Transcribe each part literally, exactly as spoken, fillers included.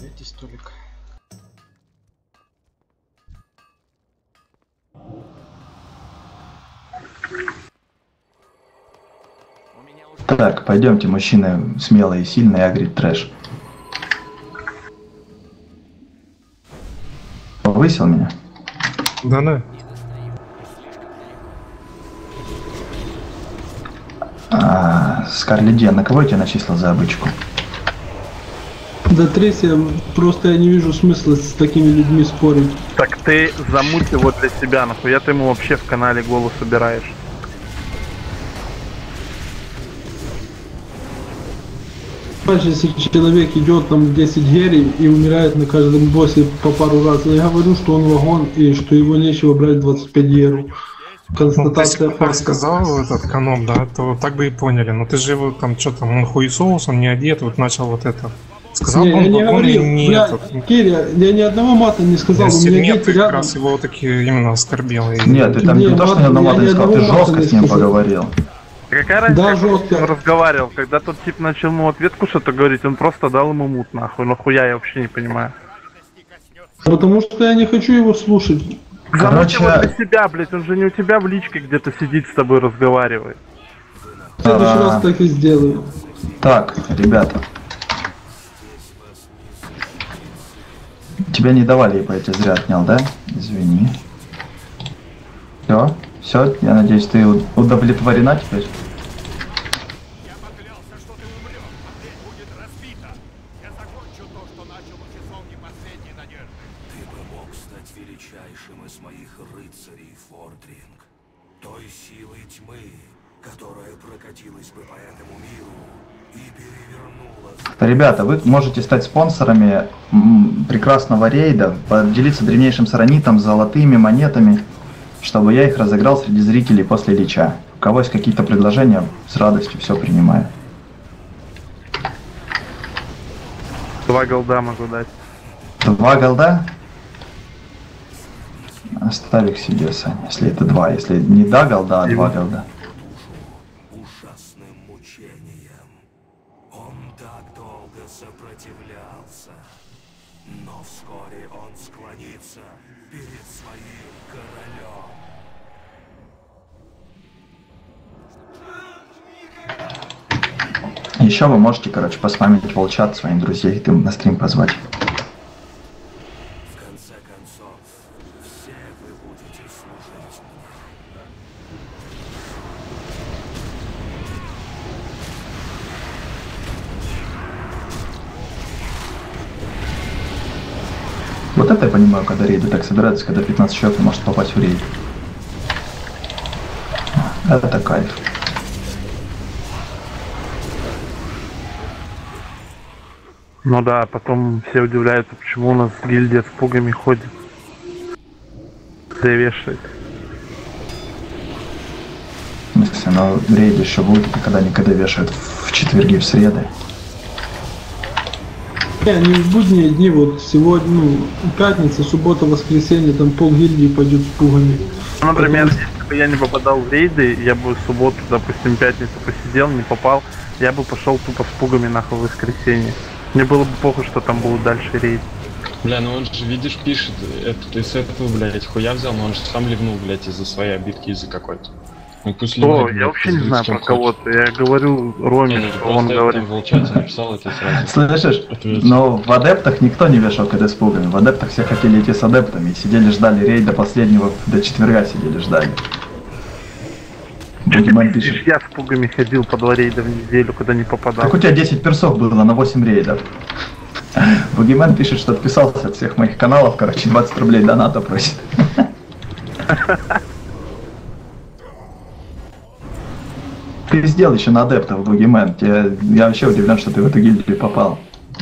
Третий столик. Так, пойдемте, мужчины смелые и сильные, агрит трэш. Повысил меня? Да-да. А, Скарли Ди, на кого я тебя начислил за обычку? Да Трейси, просто я не вижу смысла с такими людьми спорить. Так ты замуть его для себя, нахуя ты ему вообще в канале голос собираешь? Если человек идет там десять герий и умирает на каждом боссе по пару раз, я говорю, что он вагон и что его нечего брать двадцать пять геру. Констатация ну, факта. Сказал этот канон, да, то так бы и поняли. Но ты же его там что там, он хуесоус, он не одет, вот начал вот это. Сказал, не, он я не вагон говорил, и нет. бля, Вот. Киря, я ни одного мата не сказал, Я у меня нет как рядом. раз его таки именно оскорбил. И... Нет, ты там не, не то, что ни одного мата не сказал, ты жестко с ним поговорил. Какая разница, да, как жестко. он разговаривал, когда тот тип начал ему ответку что-то говорить, он просто дал ему мут, нахуй, нахуя, я вообще не понимаю. Потому что я не хочу его слушать. Короче... Замуть его для себя, блять, он же не у тебя в личке где-то сидит с тобой разговаривает. В следующий а... раз так и сделаю. Так, ребята. Тебя не давали, я тебя зря отнял, да? Извини. Все, все, я надеюсь, ты удовлетворена теперь? Я поклялся, что ты умрешь, а дверь будет разбита. Я закончу то, что начал у часовни последней надежды. Ты бы мог стать величайшим из моих рыцарей, Фордринг. Той силой тьмы, которая прокатилась бы по этому миру и перевернула... Ребята, вы можете стать спонсорами прекрасного рейда, поделиться древнейшим саранитом, золотыми монетами, чтобы я их разыграл среди зрителей после лича. У кого есть какие-то предложения, с радостью все принимаю. Два голда могу дать. Два голда? Оставь их себе, Саня, если это два. Если не да голда, а два голда. Ужасным мучением. Он так долго сопротивлялся. Но вскоре он склонится перед своим королем. Еще вы можете, короче, поспамить волчат своим друзьям и им на стрим позвать. В конце концов, все вы будете служить мне. Вот это я понимаю, когда рейды так собираются, когда пятнадцать человек может попасть в рейд. Это кайф. Ну да, потом все удивляются, почему у нас гильдия с пугами ходит. Да и вешает. В смысле, но рейды еще будут, когда-никогда вешают в четверги, в среды. Не, они в будние дни, вот сегодня, ну, пятница, суббота, воскресенье, там пол гильдии пойдет с пугами. Ну, например, Потому... если бы я не попадал в рейды, я бы в субботу, допустим, пятницу посидел, не попал, я бы пошел тупо с пугами нахуй в воскресенье. Мне было бы похуй, что там будут дальше рейд. Бля, ну он же, видишь, пишет, это ты с этого, блядь, хуя взял, но он же сам ливнул, блядь, из-за своей обидки, из-за какой-то. Ну пусть О, ливнет, я вообще не знаю про хочет. кого-то, я говорю Роме, Не, ну, что он говорит. в волчате написал это сразу. Слышишь, Ответь. но в адептах никто не вешал КД с пугами. В адептах все хотели идти с адептами и сидели, ждали рейда последнего, до четверга сидели, ждали. Что Бугимен ты пишет. Я с пугами ходил по два рейда в неделю, когда не попадал. Так у тебя десять персов было на восемь рейдов. Бугимен пишет, что отписался от всех моих каналов, короче, двадцать рублей доната просит. Ты сделал еще на адептов, Бугимен. Я вообще удивлен, что ты в эту гильдию попал.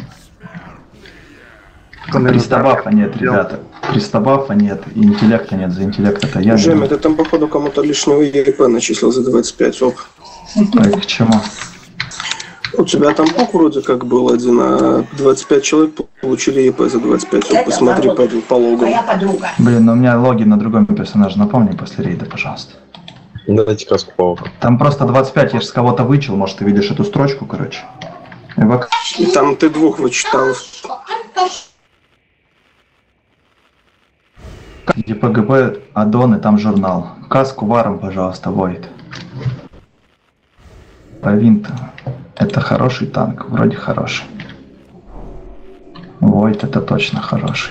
Кристобафа нет, ребята. Кристобафа нет, и интеллекта нет. За интеллект это я. Жеми, ты там походу кому-то лишнего ЕП начислил за двадцать пять, оп. Так, к чему? У тебя там пук вроде как был один, а двадцать пять человек получили ЕП за двадцать пять. Оп, посмотри по, по логам. Блин, ну у меня логи на другом персонаже. Напомни после рейда, пожалуйста. Дайте краску паука. Там просто двадцать пять, я же с кого-то вычел, может ты видишь эту строчку, короче. Там ты двух вычитал. ЕПГП, аддоны, там журнал. Каску варом, пожалуйста, Войд. Провинт. Это хороший танк, вроде хороший. Войд это точно хороший.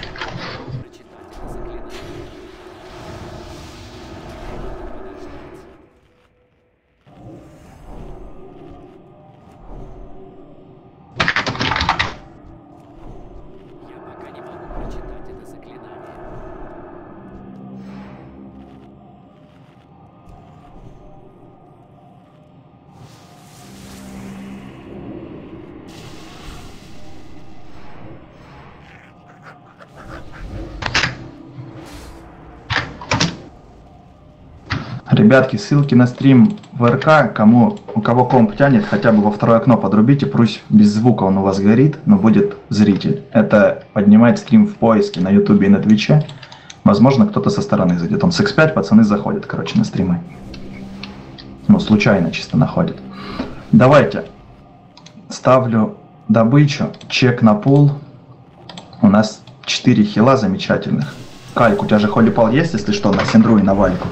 Ребятки, ссылки на стрим в РК, кому, у кого комп тянет, хотя бы во второе окно подрубите, пусть без звука он у вас горит, но будет зритель. Это поднимает стрим в поиске на ютубе и на твиче. Возможно, кто-то со стороны зайдет. Он с икс пять, пацаны заходят, короче, на стримы. Ну, случайно чисто находят. Давайте. Ставлю добычу, чек на пул. У нас четыре хила замечательных. Кальк, у тебя же холипал есть, если что, на Синдру и на Вальку?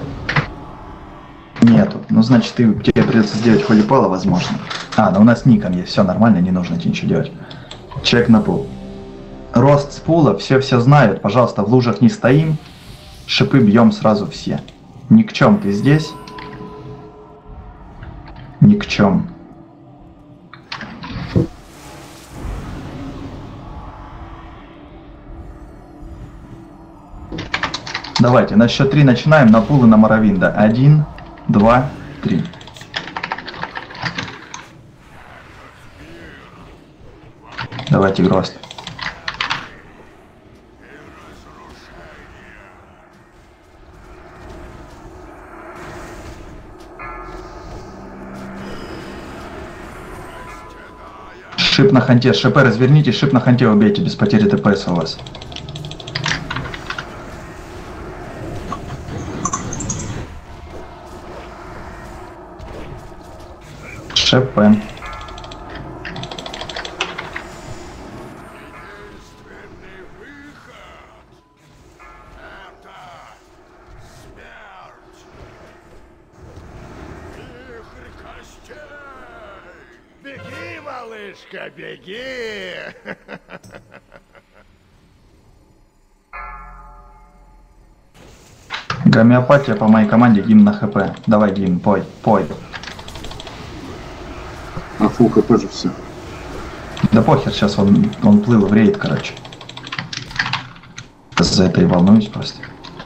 Нету. Ну, значит, ты, тебе придется сделать холипала, возможно. А, ну у нас ником есть, все нормально, не нужно тебе ничего делать. Чек на пул. Рост с пула, все все знают, пожалуйста, в лужах не стоим. Шипы бьем сразу все. Ни к чем ты здесь. Ни к чем. Давайте, на счет три начинаем, на пул и на Моровинда. Один, два, три. Давайте грост. Шип на ханте, ШП разверните, шип на ханте убейте, без потери ТПС у вас. ШП. Беги, малышка, беги! Гомеопатия по моей команде, гимн на ХП. Давай, гимн, пой, пой. А фул ХП же все. Да похер, сейчас он, он плыл в рейд, короче. За это и волнуюсь просто.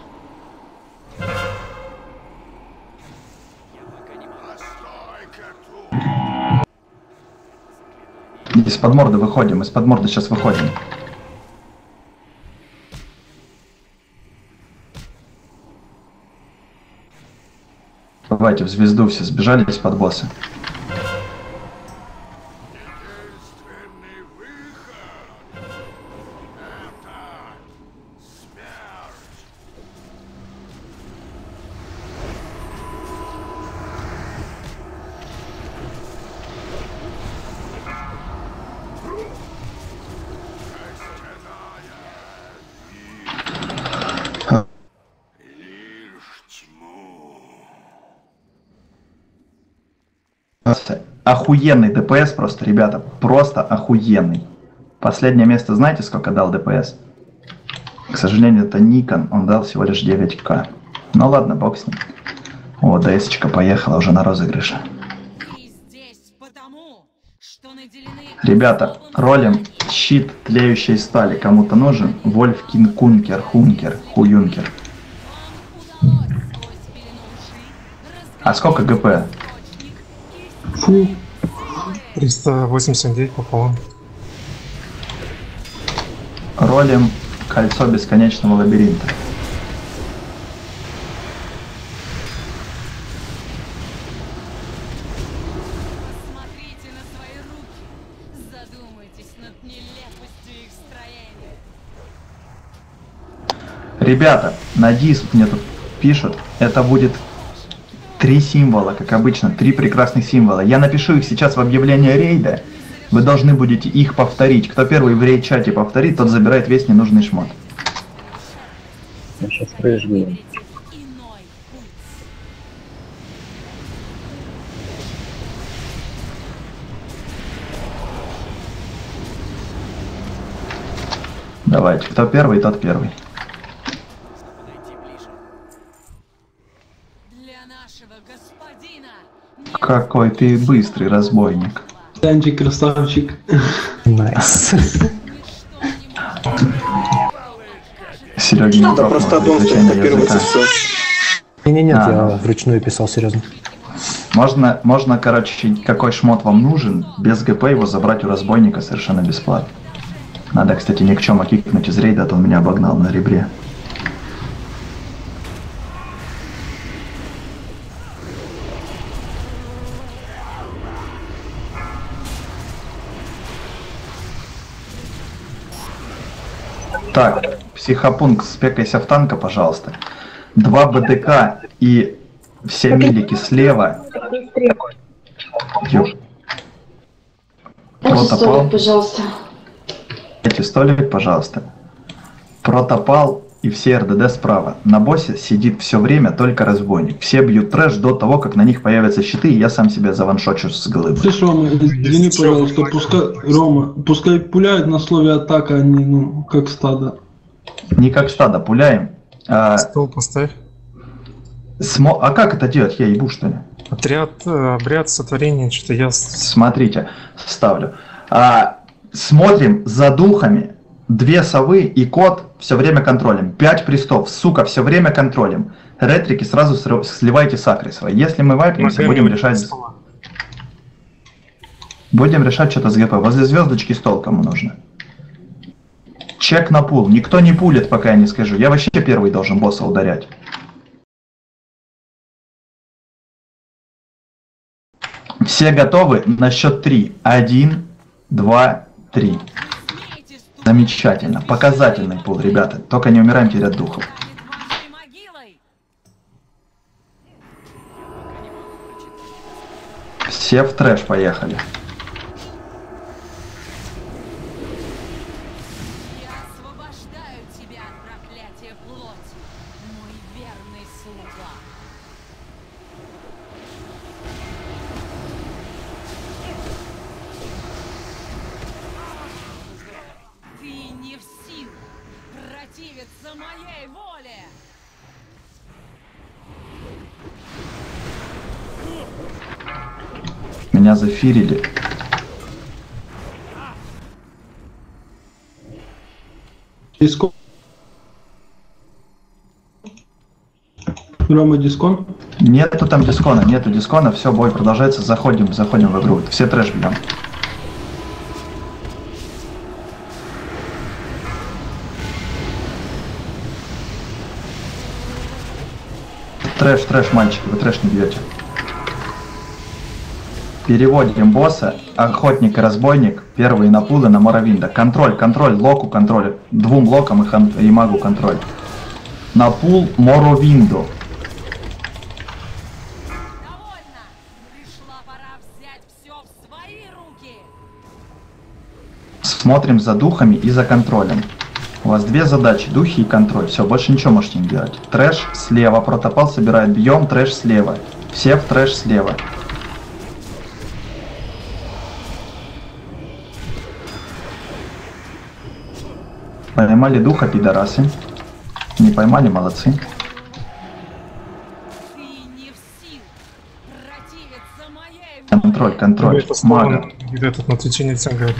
Из-под морды выходим, из-под морды сейчас выходим. Давайте в звезду все сбежали из-под босса. Охуенный ДПС просто, ребята, просто охуенный. Последнее место знаете, сколько дал ДПС? К сожалению, это Никон, он дал всего лишь девять ка. Ну ладно, бог с ним. О, ДСечка поехала уже на розыгрыше. Ребята, ролим щит тлеющей стали. Кому-то нужен? Вольфкин Кункер, Хункер, Хуюнкер. А сколько ГП? Фу. триста восемьдесят девять пополам. Ролим кольцо бесконечного лабиринта. Смотрите на свои руки. Задумайтесь над нелепостью их строения. Ребята, на диск мне тут пишут, это будет три символа, как обычно, три прекрасных символа. Я напишу их сейчас в объявлении рейда. Вы должны будете их повторить. Кто первый в рейд-чате повторит, тот забирает весь ненужный шмот. Я сейчас прыжу. Иной путь. Давайте, кто первый, тот первый. Для нашего господина. Какой ты быстрый разбойник. Танчик, красавчик. Найс. Серега не Да пробовал просто аддон изучение копировать и языка. все. Не-не-нет, А. я вручную писал, серьезно. Можно, можно, короче, какой шмот вам нужен, без ГП его забрать у разбойника совершенно бесплатно. Надо, кстати, никчема кикнуть из рейда, а то он меня обогнал на ребре. Так, психопункт, спекайся в танка, пожалуйста. Два БДК и все милики слева. Ё. Протопал. Пожалуйста. Эти столик, пожалуйста. Протопал и все РДД справа. На боссе сидит все время только разбойник. Все бьют трэш до того, как на них появятся щиты, и я сам себя заваншочу с головы. Слышь, Рома, извини, пожалуйста, пускай, Рома, пускай пуляют на слове атака, а не, ну, как стадо. Не как стадо, пуляем. А, Стол поставь. смо... а как это делать? Я ебу, что ли? Отряд, э, обряд сотворения, что-то я... с- Смотрите, ставлю. А, смотрим за духами. Две совы и кот все время контролем. Пять престов, сука, все время контролем. Ретрики сразу сры- сливайте сакры свои. Если мы вайпнемся, Ногами будем решать... стола. Будем решать что-то с ГП. Возле звездочки стол кому нужно. Чек на пул. Никто не пулит, пока я не скажу. Я вообще первый должен босса ударять. Все готовы на счет три. Один, два, три. Смейте ступить Замечательно. Показательный пул, ребята. Только не умираемте от духов. перед вашей могилой. Все в трэш поехали. Я освобождаю тебя от проклятия плоти, мой верный слуга. Ты не в силах противиться моей воле. Меня зафирили. Дискон. Рома, дискон. Нету там дискона, нету дискона. Все, бой продолжается. Заходим, заходим в игру. Все трэш бьем. Трэш, трэш, мальчики, вы трэш не бьете. Переводим босса, охотник и разбойник, первые на пулы на Моровинда. Контроль, контроль, локу контроль. Двум локам и, хан, и магу контроль. На пул Моровинду. Довольно. Пришла пора взять все в свои руки. Смотрим за духами и за контролем. У вас две задачи, духи и контроль. Все, больше ничего можете не делать. Трэш слева, протопал собирает, бьем, трэш слева. Все в трэш слева. Поймали духа, пидорасы. Не поймали, молодцы. Ты не в силах противиться моей воле. Контроль, контроль. Это слово Мага. на- этот, на Твиче нельзя говорить.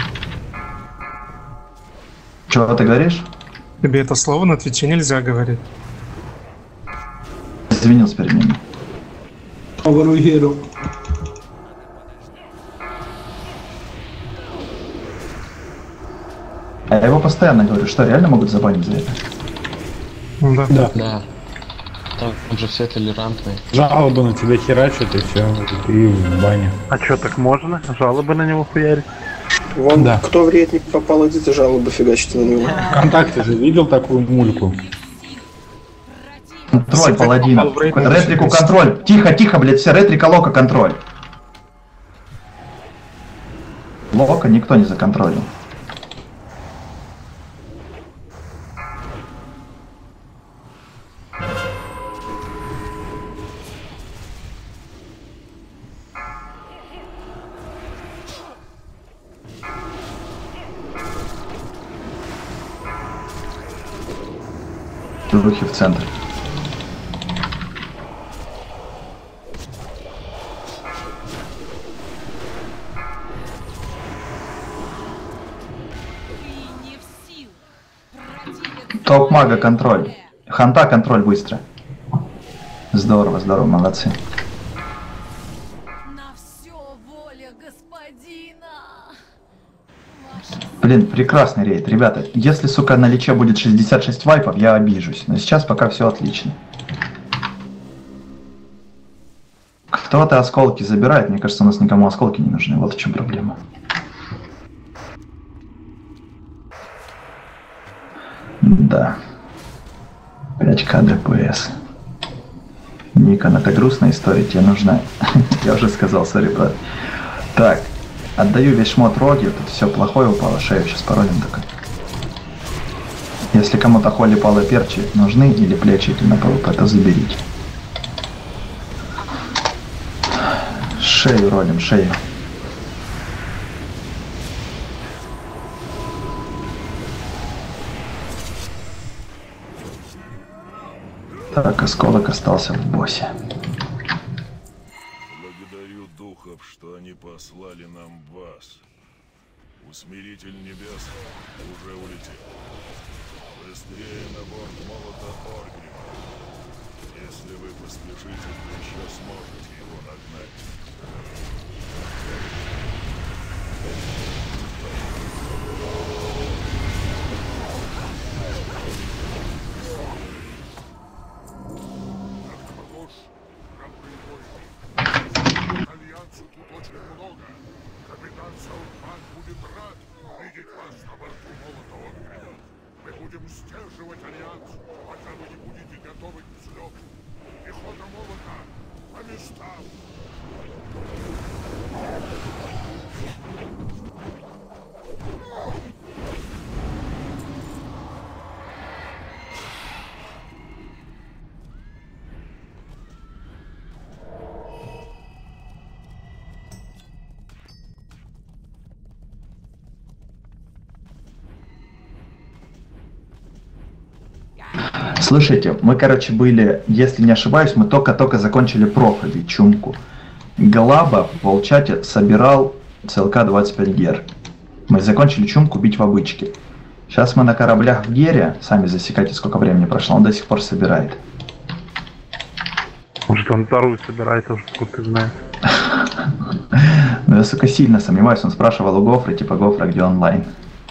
Чего ты говоришь? Тебе это слово на Твиче нельзя говорить. Извинился перед ними. Воруй геру. А я его постоянно говорю, что реально могут забанить за это? Ну да. Да. Да. Там же все толерантные. Жалобы на тебя херачат и все, и в бане. А чё, так можно? Жалобы на него хуярить? Вон, Да. кто в рейд не попал, идите жалобы фигачите на него. Вконтакте же видел такую мульку? Контроль, паладин. попал в рейд, Ретрику значит, контроль. Тихо, тихо, блядь, все, ретрика, лока контроль. Лока никто не законтролил. духи в центр. Топ-мага контроль. Ханта контроль быстро. Здорово, здорово, молодцы. На все воля господина. Блин, прекрасный рейд. Ребята, если, сука, на личе будет шестьдесят шесть вайпов, я обижусь. Но сейчас пока все отлично. Кто-то осколки забирает. Мне кажется, у нас никому осколки не нужны. Вот в чем проблема. Да. пять ка ДПС. Никон, это грустная история, тебе нужна. Я уже сказал, сори, брат. Так, отдаю весь шмот Роги, тут все плохое упало, шею сейчас поролим только. Если кому-то холи палы перчи нужны или плечи на ПВП, то заберите. Шею ролим, шею. Так, осколок остался в боссе. Благодарю духов, что они послали нам вас. Усмиритель небес уже улетел. Быстрее на борт молота Оргрима. Если вы поспешите, то еще сможете его нагнать. Альянсу тут очень много. Капитан Саутман будет рад видеть вас на борту молота Оргрима. Мы будем сдерживать Альянс, пока вы не будете готовы к взлету. Пехота молота по местам. Слушайте, мы, короче, были, если не ошибаюсь, мы только-только закончили проходить чумку. Глаба в волчате собирал ЦЛК двадцать пять гер. Мы закончили чумку бить в обычке. Сейчас мы на кораблях в гере, сами засекайте, сколько времени прошло, он до сих пор собирает. Может, он вторую собирает, уже откуда ты знаешь. Ну я, сука, сильно сомневаюсь, он спрашивал у Гофры, типа, Гофра, где онлайн.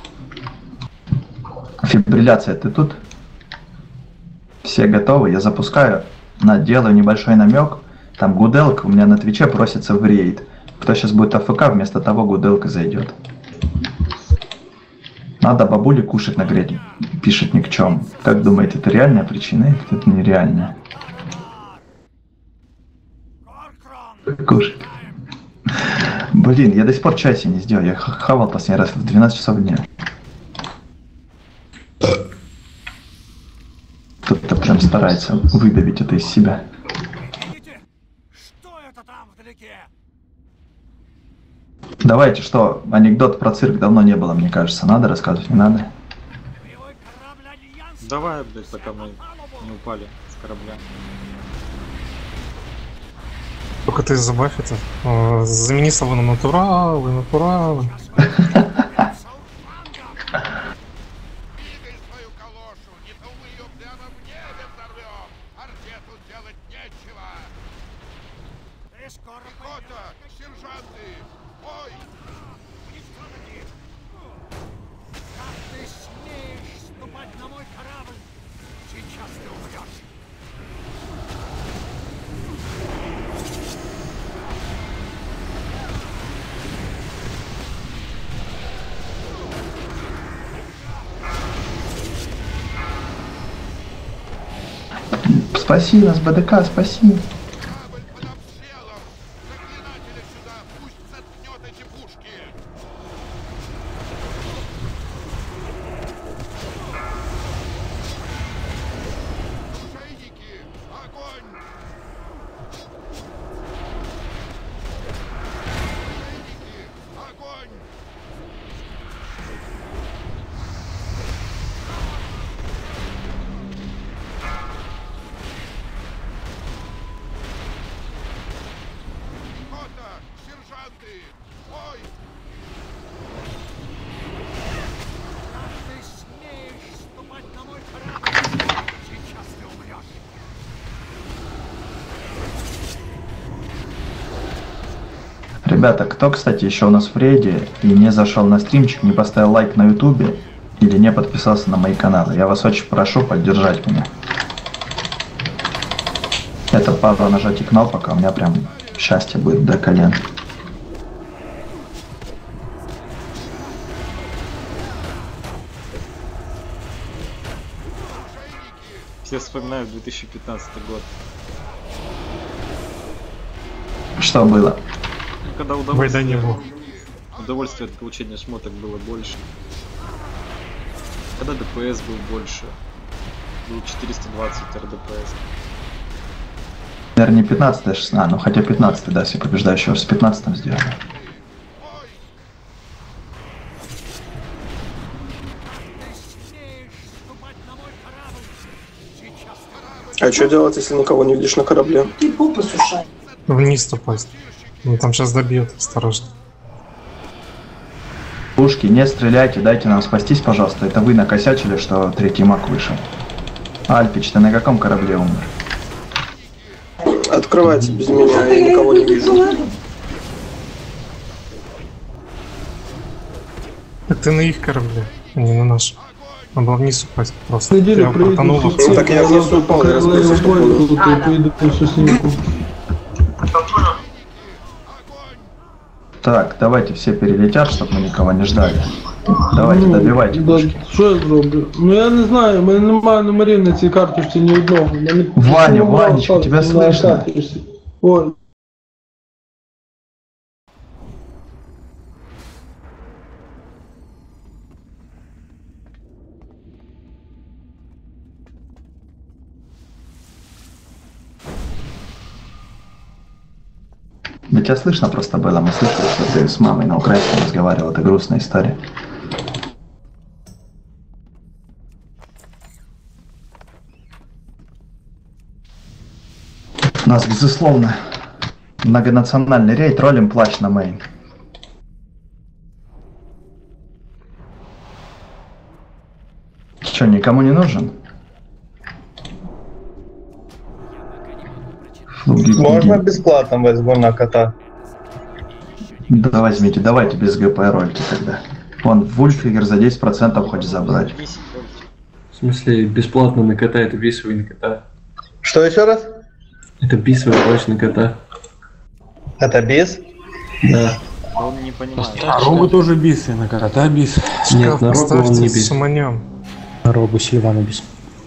Фибрилляция, ты тут? Все готовы, я запускаю, делаю небольшой намек. Там Гуделка у меня на Твиче просится в рейд. Кто сейчас будет АФК, вместо того Гуделка зайдет. Надо бабуле кушать нагреть, пишет ни к чем. Как думаете, это реальная причина или это нереальная? Кушать. Блин, я до сих пор чай себе не сделал, я хавал последний раз в двенадцать часов дня. Кто-то прям старается выдавить это из себя. Что это там вдалеке? Давайте, что, анекдот про цирк давно не было, мне кажется. Надо рассказывать, не надо? Давай, блядь, пока мы не упали с корабля. Только ты забавь это. Э, Замени слово на натуралы, натуралы. Спаси нас, БДК, спаси. Сержанты! Ой! Ты смеешь ступать на мой корабль! Сейчас ты умрешь! Ребята, кто, кстати, еще у нас в рейде и не зашел на стримчик, не поставил лайк на ютубе или не подписался на мои каналы, я вас очень прошу поддержать меня. Это пара нажатий кнопок, а у меня прям счастье будет до колен. Все вспоминают две тысячи пятнадцатый год. Что было? Когда удовольствие, удовольствие от получения шмоток было больше. Когда ДПС был больше. Был четыреста двадцать эр дэ пэ эс. Наверное, не пятнадцатый, а шестнадцатый, ну хотя пятнадцатый, да, все побеждающие с пятнадцатым сделали. А что делать, если никого не видишь на корабле? Ты попу сушай. Вниз ступать. Ну там сейчас добьет, осторожно. Пушки, не стреляйте, дайте нам спастись, пожалуйста. Это вы накосячили, что третий маг вышел. Альпич, ты на каком корабле умер? Открывайте без меня, я никого не вижу. Это на их корабле, а не на нашем. Надо было вниз упасть просто. Неделю Я протонул. Ну, так я вниз упал, я разбился, что было. Так, давайте все перелетят, чтобы мы никого не ждали. Давайте, Ну, добивайте. да, що я зроблю? Ну я не знаю, у мене немає номерів на цій карточці ні одного. Мене Ваня, номера Ванечка, остались тебя на слышно? карточці. Ой. Да тебя слышно просто было, мы слышали, что ты с мамой на украинском разговаривал, это грустная история. У нас, безусловно, многонациональный рейд, ролим плащ на мейн. Че, никому не нужен? Можно бесплатно возьму на кота? Да возьмите, давайте без ГП рольки тогда. Вон, Вульфигер за десять процентов хочет забрать. В смысле, бесплатно на кота, это бисовый на кота. Что еще раз? Это бисовый плащ на кота. Это бис? Да. Он не понимает. А робы тоже бисы на кота бис. Нет, на робы он не бис. На робу Сильвана бис.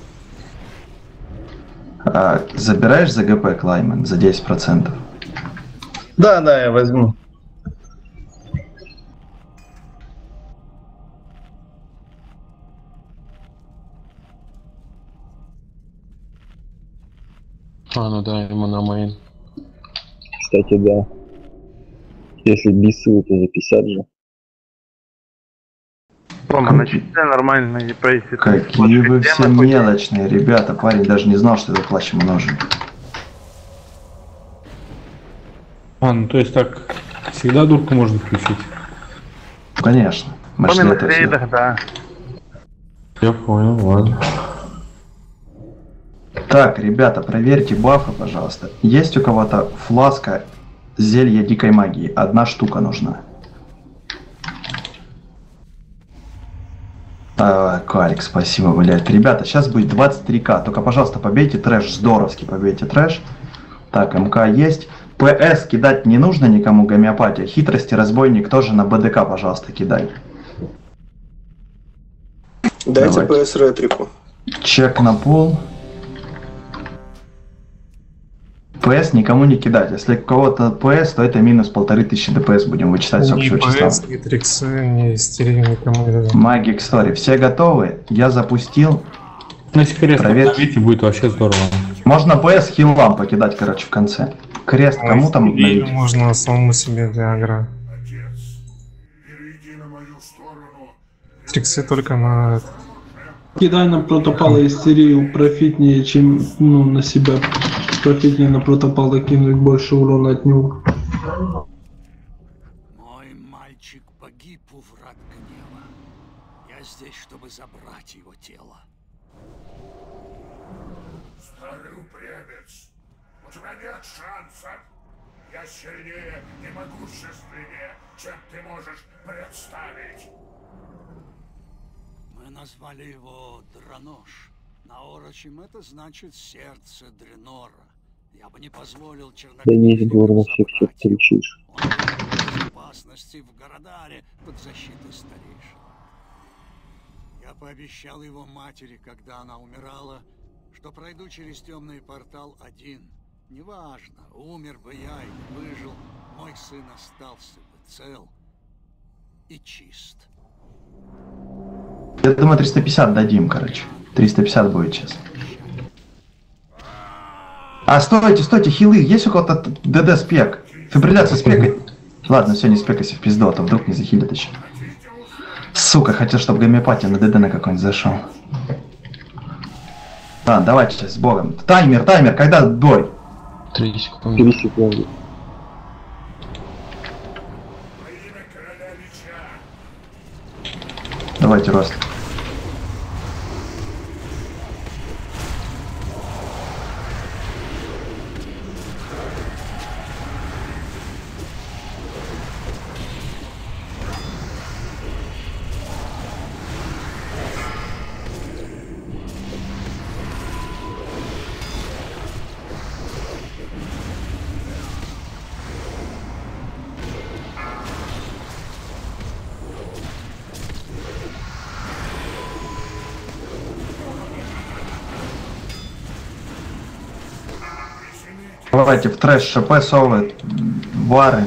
А, забираешь за ГП Клаймен за десять процентов? Да, да, я возьму. А, ну да, ему на мейн. Кстати, да. Если бисы, то за пятьдесят же. Рома, начните нормально и пройти. Какие вы все мелочные, ребята. Парень даже не знал, что этот плащ ему нужен. А, ну то есть так всегда дурку можно включить? Конечно. Мы Помимо шли это все. рейдах, да. Я понял, ладно. Так, ребята, проверьте бафы, пожалуйста. Есть у кого-то фласка зелья дикой магии? Одна штука нужна. А, Калик, спасибо, блядь. Ребята, сейчас будет двадцать три ка. Только, пожалуйста, побейте трэш. Здоровски побейте трэш. Так, МК есть. ПС кидать не нужно никому, гомеопатия. Хитрости, разбойник тоже на БДК, пожалуйста, кидай. Дайте Давайте. ПС ретрику. Чек на пол. ПС никому не кидать. Если у кого-то ПС, то это минус полторы тысячи ДПС будем вычитать с Ни общего числа. ПС, ни триксы, ни стерею никому не дадим. Магик Стори. Все готовы? Я запустил. Ну, если крест Проверьте. обновите, будет вообще здорово. Можно ПС хилам покидать, короче, в конце. Крест кому там Или обновить? можно самому себе для агро. Триксы только на этот. Кидай на протопала истерию профитнее, чем ну, на себя. Профитнее на протопала кинуть больше урона от него. мальчик погиб у врат гнева. Я здесь, чтобы забрать его тело. Старый упрямец, у тебя нет шансов. Я сильнее и могущественнее, чем ты можешь представить. Мы назвали его Дранош. На орочем это значит сердце Дренора. Я бы не позволил Да не из чернокнижникам горла всех все забрать его. кричишь. Он в безопасности в Городаре под защитой старейшин. Я пообещал его матери, когда она умирала, что пройду через темный портал один. Неважно, умер бы я или выжил, мой сын остался бы цел и чист. Я думаю, триста пятьдесят дадим, короче. триста пятьдесят будет сейчас. А, стойте, стойте, хилы. Есть у кого-то ДД спек? Фибрилляция спекай. Ладно, все, не спекайся в пизду, а то вдруг не захилит еще. Сука, хотел, чтобы гомеопатия на ДД на какой-нибудь зашел. А, давайте сейчас с богом. Таймер, таймер, когда бой? Три секунды. Три секунды. Давайте рост. Давайте в трэш, ШП, совы, вары.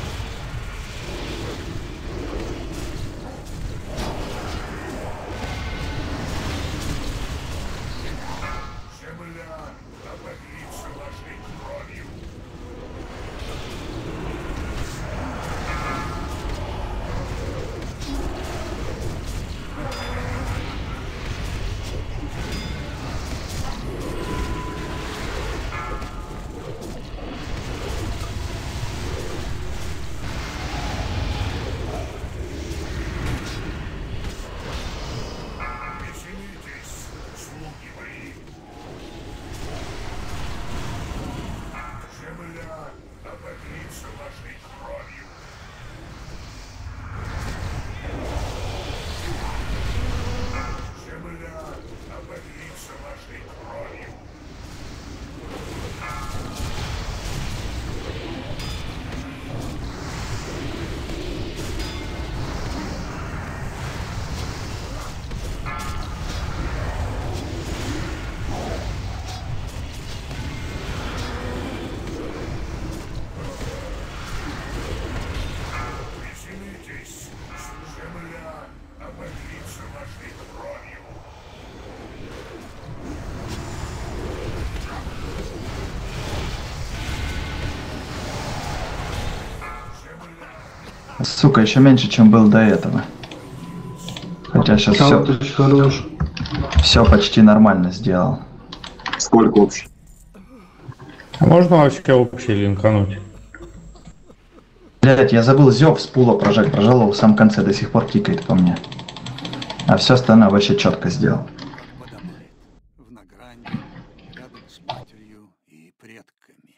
Сука, еще меньше, чем был до этого. Хотя сейчас все, все почти нормально сделал. Сколько общий? Можно вообще общий линкануть? Блять, я забыл зев с пула прожать, прожал его в самом конце, до сих пор тикает по мне. А все остальное вообще четко сделал. В Награнде, рядом с матерью и предками.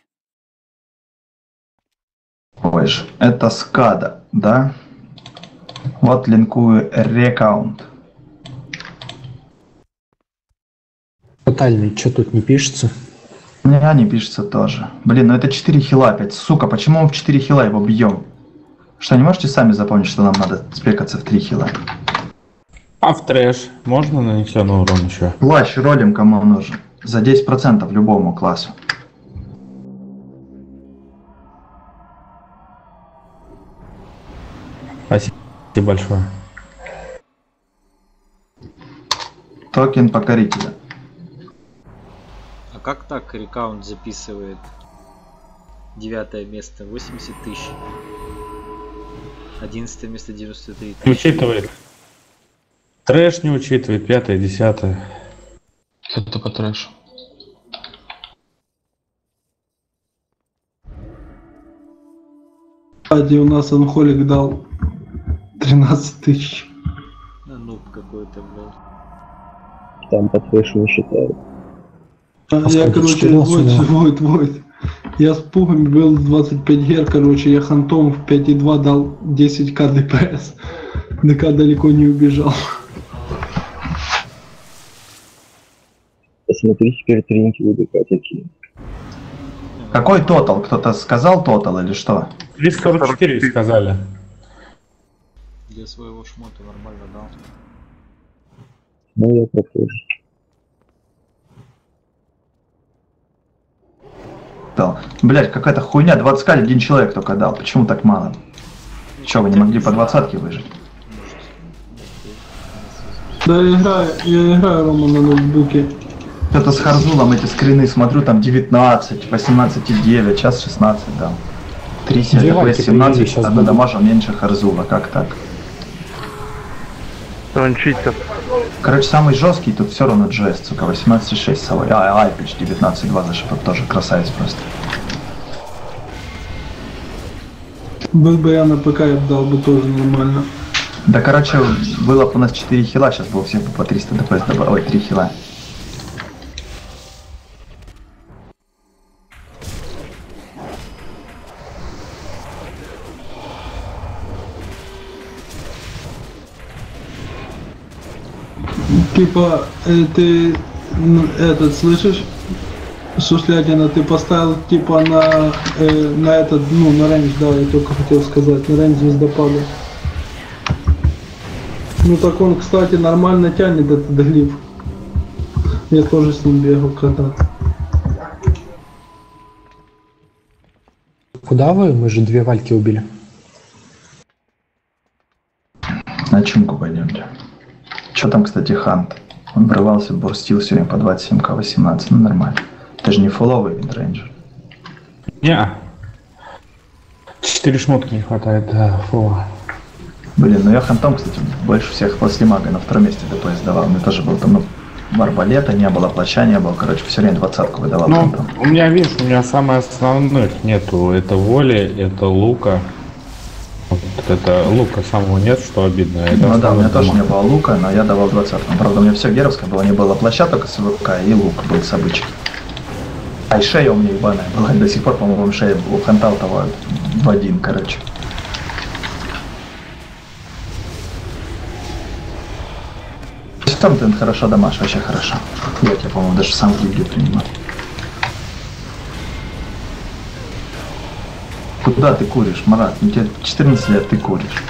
Ой же, это скада, да? Вот линкую рекаунт. Тотальный, что тут не пишется? Не, не пишется тоже. Блин, ну это четыре хила опять. Сука, почему мы в четыре хила его бьем? Что, не можете сами запомнить, что нам надо спекаться в три хила? А в трэш можно нанесенный урон еще? Плащ ролим, кому он нужен. За десять процентов любому классу. Спасибо большое. Токен покорителя. А как так рекаунт записывает? Девятое место восемьдесят тысяч. Одиннадцатое место девяносто три тысячи. Не учитывает. Трэш не учитывает. Пятое, десятое. Это по трэшу. Кстати, у нас анхолик дал тринадцать тысяч. Да, ну какой-то, блядь. Там по флешу не считают. А я, короче, вот, вот, вот. Я с пугами был двадцать пять гер, короче, я хантом в пять и два дал десять ка ДПС. ДК далеко не убежал. Посмотри теперь тренинги у ДК такие. Какой тотал? Кто-то сказал тотал или что? триста сорок четыре сказали. Для своего шмота нормально дал. Ну я пропозже. Дал. Блять, какая-то хуйня, двадцать ка один человек только дал. Почему так мало? Че, вы не могли по двадцатке выжить? Да, я играю, я играю, Рома, на ноутбуке. Это с Харзулом эти скрины смотрю, там девятнадцать, восемнадцать и девять, сейчас шестнадцать дал. три семь, семнадцать, а надамажил меньше Харзула, как так? Он читер. Короче, самый жесткий тут все равно джи эс, сука, восемнадцать и шесть совой. А, Айпич девятнадцать и два зашипал, тоже красавец просто. Был бы я на ПК, я бы дал бы тоже нормально. Да, короче, было бы у нас четыре хила, сейчас было всех по триста ДПС добавить, ой, три хила. Типа, э, ты м, этот слышишь, Суслятина, ты поставил типа на э, на этот, ну на рейндж, да, я только хотел сказать, на рейндж звездопада. Ну так он, кстати, нормально тянет этот глиф. Я тоже с ним бегал когда-то. Куда вы? Мы же две вальки убили. На чумку пойдемте. Что там, кстати, Хант? Он врывался, бурстил все время по двадцать семь ка восемнадцать, ну нормально. Это же не фуловый виндрейнджер. Не. Четыре шмотки не хватает, да, фула. Блин, ну я Хантом, кстати, больше всех после мага на втором месте ДПС давал. Мне тоже был там, ну, арбалета не было, плаща не было, короче, все время двадцатку выдавал. Ну, Хантом. у меня, видишь, у меня самых основных нету. Это воли, это лука. Вот это лука самого нет, что обидно. Это Ну да, у меня тоже дома. не было лука, но я давал двадцатку. Правда, у меня все геровское было, не было плаща, только с ВК, и лук был с обычки. А и шея у меня ебаная была, до сих пор, по-моему, шея у Ханта у того в один, короче. Там ты хорошо дамаш, вообще хорошо. Я тебя, по-моему, даже сам в гильдию принимал. Куда ты куришь, Марат? Ну, тебе четырнадцать лет, ты куришь.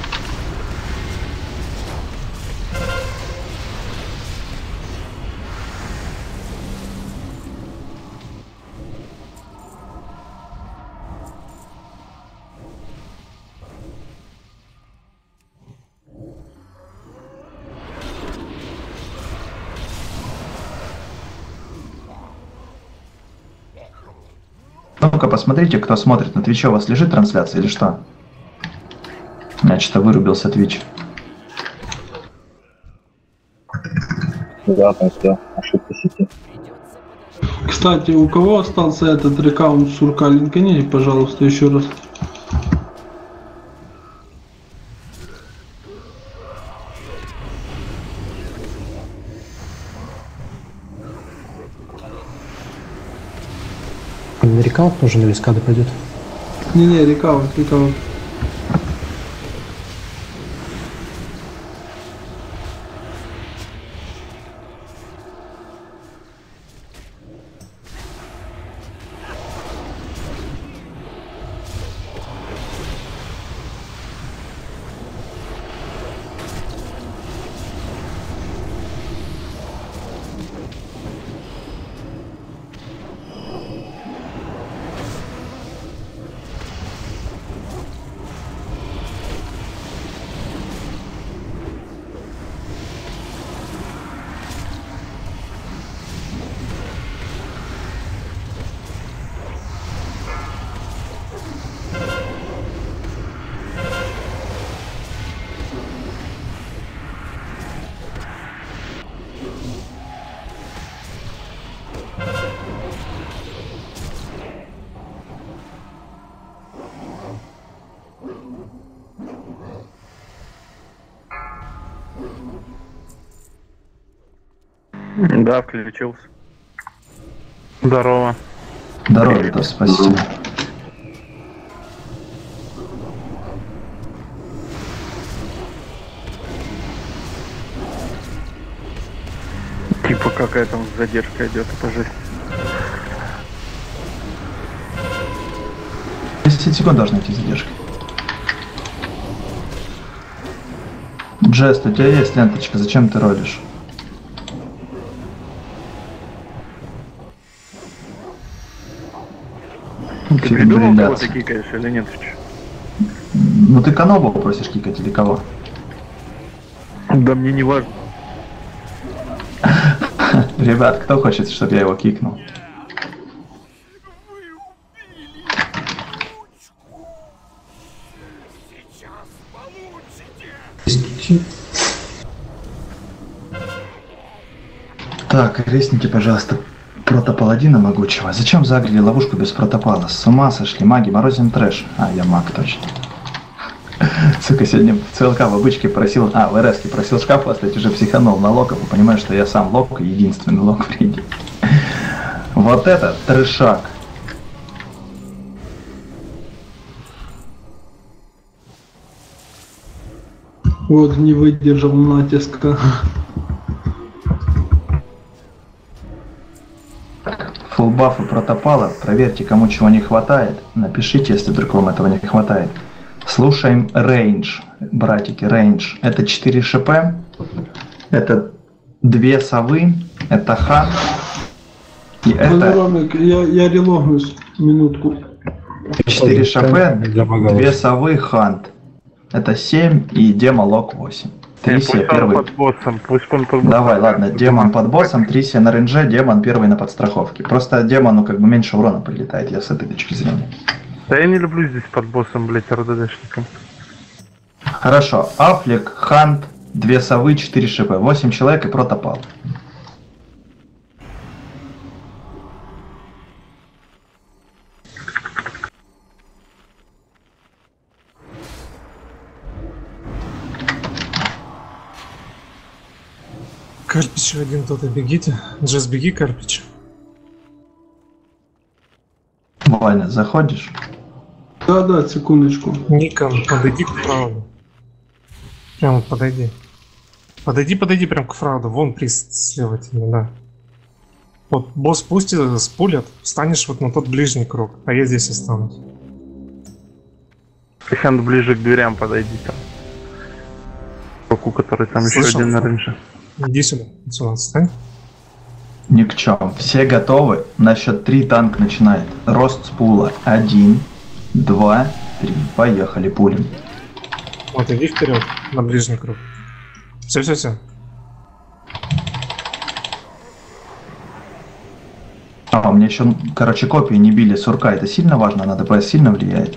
Ну-ка, посмотрите, кто смотрит на Твиче, у вас лежит трансляция или что? У меня что-то вырубился Твич. Да, там все, ошибка сети. Кстати, у кого остался этот рекаунт сурка, линканите, пожалуйста, еще раз. На рекаунт нужен или скада пойдет? Не-не, рекаунт, рекаунт. Да, включился. Здорово. Здорово, Витас, спасибо. Типа какая там задержка идет, это жесть. десять секунд должна идти задержка. Джест, у тебя есть ленточка, зачем ты ролишь? Ты придумал, кого ты кикаешь или нет? Ну ты Канобу просишь кикать или кого? Да мне не важно. Ребят, кто хочет, чтобы я его кикнул? Так, рестники, пожалуйста, протопаладина могучего. Зачем загрели ловушку без протопала? С ума сошли, маги, морозим трэш. А, я маг, точно. Сука, сегодня в ЦЛК в обычке просил, а, в РСке просил шкаф поставить, уже психанул на локов, и понимаю, что я сам лок, единственный лок в ринге. Вот это трэшак. Вот, не выдержал натиска. Фулбаф и протопала, проверьте, кому чего не хватает. Напишите, если вдруг вам этого не хватает. Слушаем рейндж, братики, рейндж. Это четыре ШП, это две совы, это хан. И это... Ромик, я, я релогнусь, минутку. четыре ШП, две совы, хант. Это семь и демо лок восемь. Трисия первый. Под боссом. Пусть он под боссом. Давай, ладно, демон под боссом, Трисия на рейндже, демон первый на подстраховке. Просто демону как бы меньше урона прилетает, я с этой точки зрения. Да я не люблю здесь под боссом, блять, РДДшником. Хорошо, Афлик, Хант, две совы, четыре ШП, восемь человек и протопал. Карпич один, кто-то бегите. Джесс, беги, Карпич. Ваня, заходишь? Да, да, секундочку. Никон, подойди к фрауду. Прямо подойди. Подойди, подойди прям к фрауду. Вон приз слева тебе, да. Вот босс пустит, спулят, встанешь вот на тот ближний круг, а я здесь останусь. Кахян, ближе к дверям подойди там. Кругу, который там Слышал? еще один на рейндже. Иди сюда, сюда, встань. Ни к чему. Все готовы? На счет три танк начинает. Рост с пула. Один, два, три. Поехали, пулем. Вот, иди вперед, на ближний круг. Все, все, все. А, у меня еще, короче, копии не били сурка. Это сильно важно? На ДПС сильно влияет?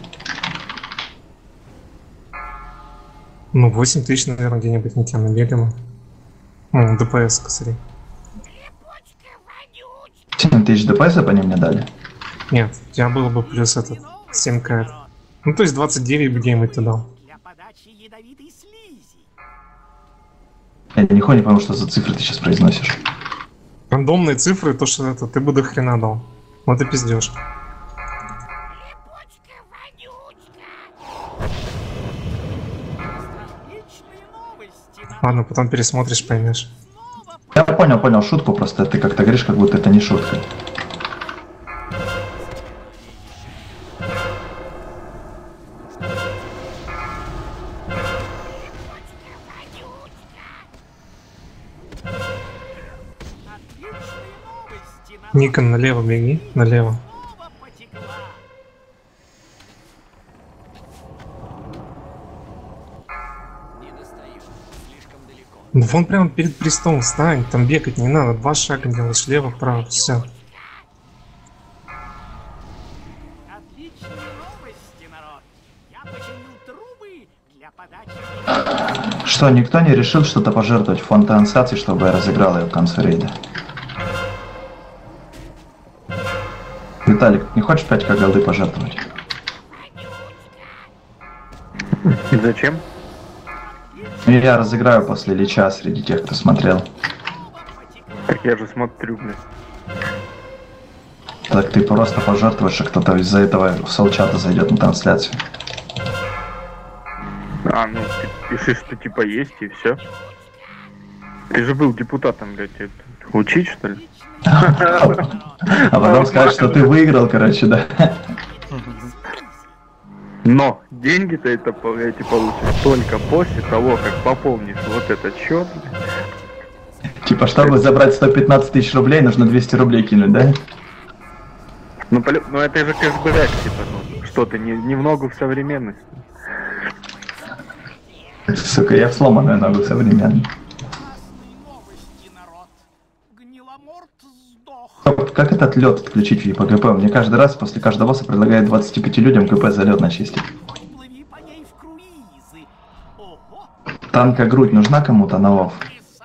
Ну, восемь тысяч, наверное, где-нибудь не тем набегано. Ну, ДПС, косари. семь тысяч ДПС по ним мне дали? Нет, у тебя было бы плюс этот, семь кэт. Ну, то есть двадцать девять бы где-нибудь ты дал. Я нихуя не понял, что за цифры ты сейчас произносишь. Рандомные цифры, то, что это, ты бы до хрена дал. Вот и пиздешь. Ладно, потом пересмотришь, поймешь. Я понял, понял шутку, просто ты как-то говоришь, как будто это не шутка. Никон, налево беги, налево. Ну вон прямо перед престолом встань, там бегать не надо, два шага делаешь, лево, вправо, все. Что, никто не решил что-то пожертвовать в фонд трансляции, чтобы я разыграл ее к концу рейда? Виталик, не хочешь пять ка голды пожертвовать? И зачем? Я разыграю после Лича среди тех, кто смотрел. Так Я же смотрю, блядь. Так ты просто пожертвуешь, а кто-то из-за этого в солчата зайдет на трансляцию. А, ну ты пишешь, что типа есть и все. Ты же был депутатом, блядь, это учить что ли? А потом скажешь, что ты выиграл, короче, да. Но деньги-то это эти получишь только после того, как пополнишь вот этот счет. Типа, чтобы забрать сто пятнадцать тысяч рублей, нужно двести рублей кинуть, да? Ну, полю... ну это же кэшбэк, типа, ну, что-то не, немного в современности. Сука, я в сломанную ногу современную. Как этот лед отключить в ЕПГП? Мне каждый раз после каждого босса предлагает двадцати пяти людям КП за лед начистить. Танка грудь нужна кому-то на лов?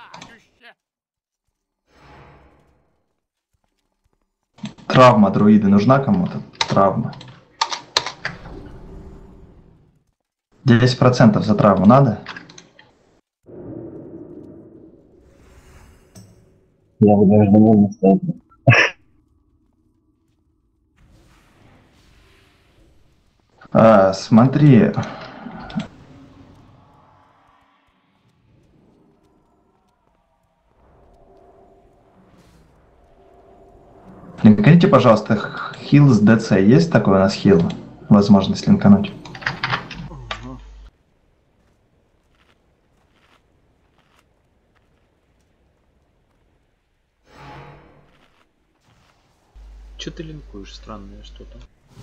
Травма друиды нужна кому-то? Травма. десять процентов за травму надо? Я бы даже довольно стал. А, смотри. Линканите, пожалуйста, хил с ДЦ. Есть такой у нас хил? Возможность линкануть. Че ты линкуешь? Странное что-то.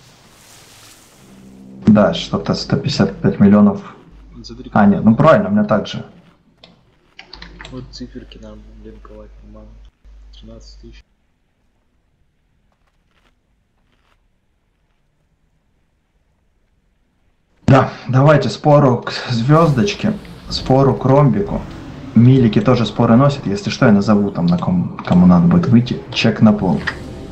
Да, что-то сто пятьдесят пять миллионов. Смотри, а, нет, ну правильно, у меня так же. Вот циферки нам линковать мало. тринадцать тысяч. Да, давайте спору к звездочке, спору к ромбику. Милики тоже споры носят. Если что, я назову там, на ком, кому надо будет выйти. Чек на пол.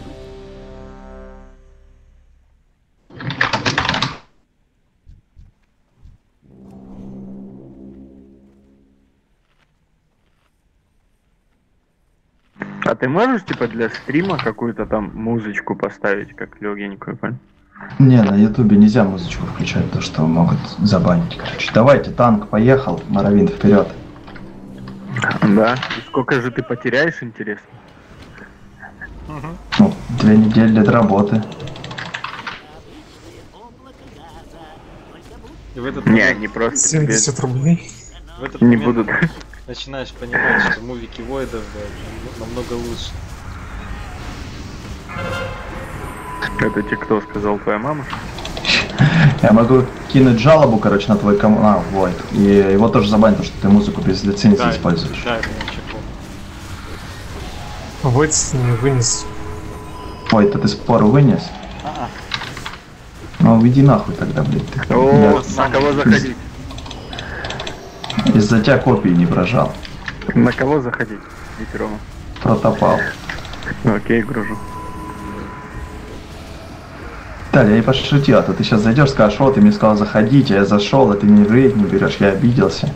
А ты можешь, типа, для стрима какую-то там музычку поставить, как легенькую, понял? Не, на ютубе нельзя музычку включать, то что могут забанить, короче. Давайте, танк поехал, Моровин вперед. Да. И сколько же ты потеряешь, интересно? Ну, две недели для работы. И в этот Не, момент... не просто семьдесят рублей. В этот не момент будут. начинаешь понимать, что мувики Войдов, да, намного лучше. Это тебе кто сказал, твоя мама? Я могу кинуть жалобу, короче, на твой канал, Войд. И его тоже забанят, потому что ты музыку без лицензии Да, используешь. да, это вообще плохо. Войд не вынес. Ой, ты спору вынес? А-а. Ну, иди нахуй тогда, блядь. Ты, О, я... на кого заходить? Из-за тебя копии не прожал. На кого заходить, Витя Рома? Протопал. Окей, гружу. Да, я не пошутил, а то ты сейчас зайдешь, скажешь, вот, ты мне сказал заходить, а я зашел, а ты мне в рейд не берешь, я обиделся.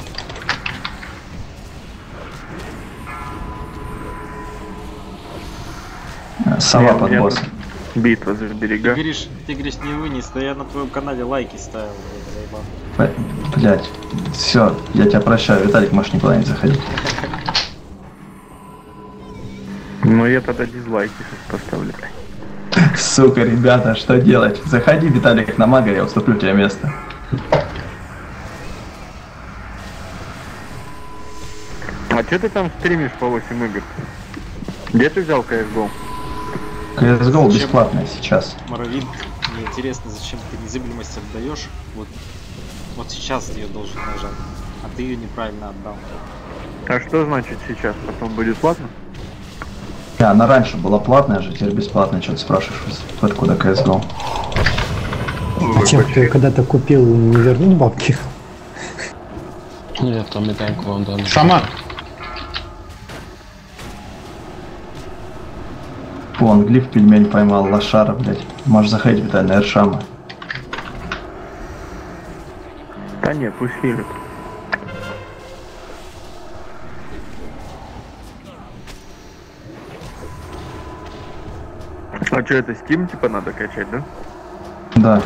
Сова под боссом. Битва за берега. Ты говоришь, ты говоришь, не вынес, да я на твоем канале лайки ставил, блядь, заебал. Блять, все, я тебя прощаю, Виталик, можешь никуда не заходить. Ну я тогда дизлайки сейчас поставлю. Сука, ребята, что делать? Заходи, Виталик, на мага, я уступлю тебе место. А что ты там стримишь по восемь игр? Где ты взял си эс го? си эс го бесплатная сейчас. Моровин, мне интересно, зачем ты незыблемость отдаешь? Вот, вот сейчас ты ее должен нажать, а ты ее неправильно отдал. А что значит сейчас? Потом будет платно? Не, она раньше была платная же, теперь бесплатная, что ты спрашиваешь, откуда си эс го? А чем ты когда-то купил, не вернул бабки? Нет, там и танк вам дали. Шаман! Вон, глиф пельмень поймал, лошара, блять. Можешь заходить, Виталий, на Эршама. Да не, пусть хилит. А что, это Steam типа надо качать, да? Да.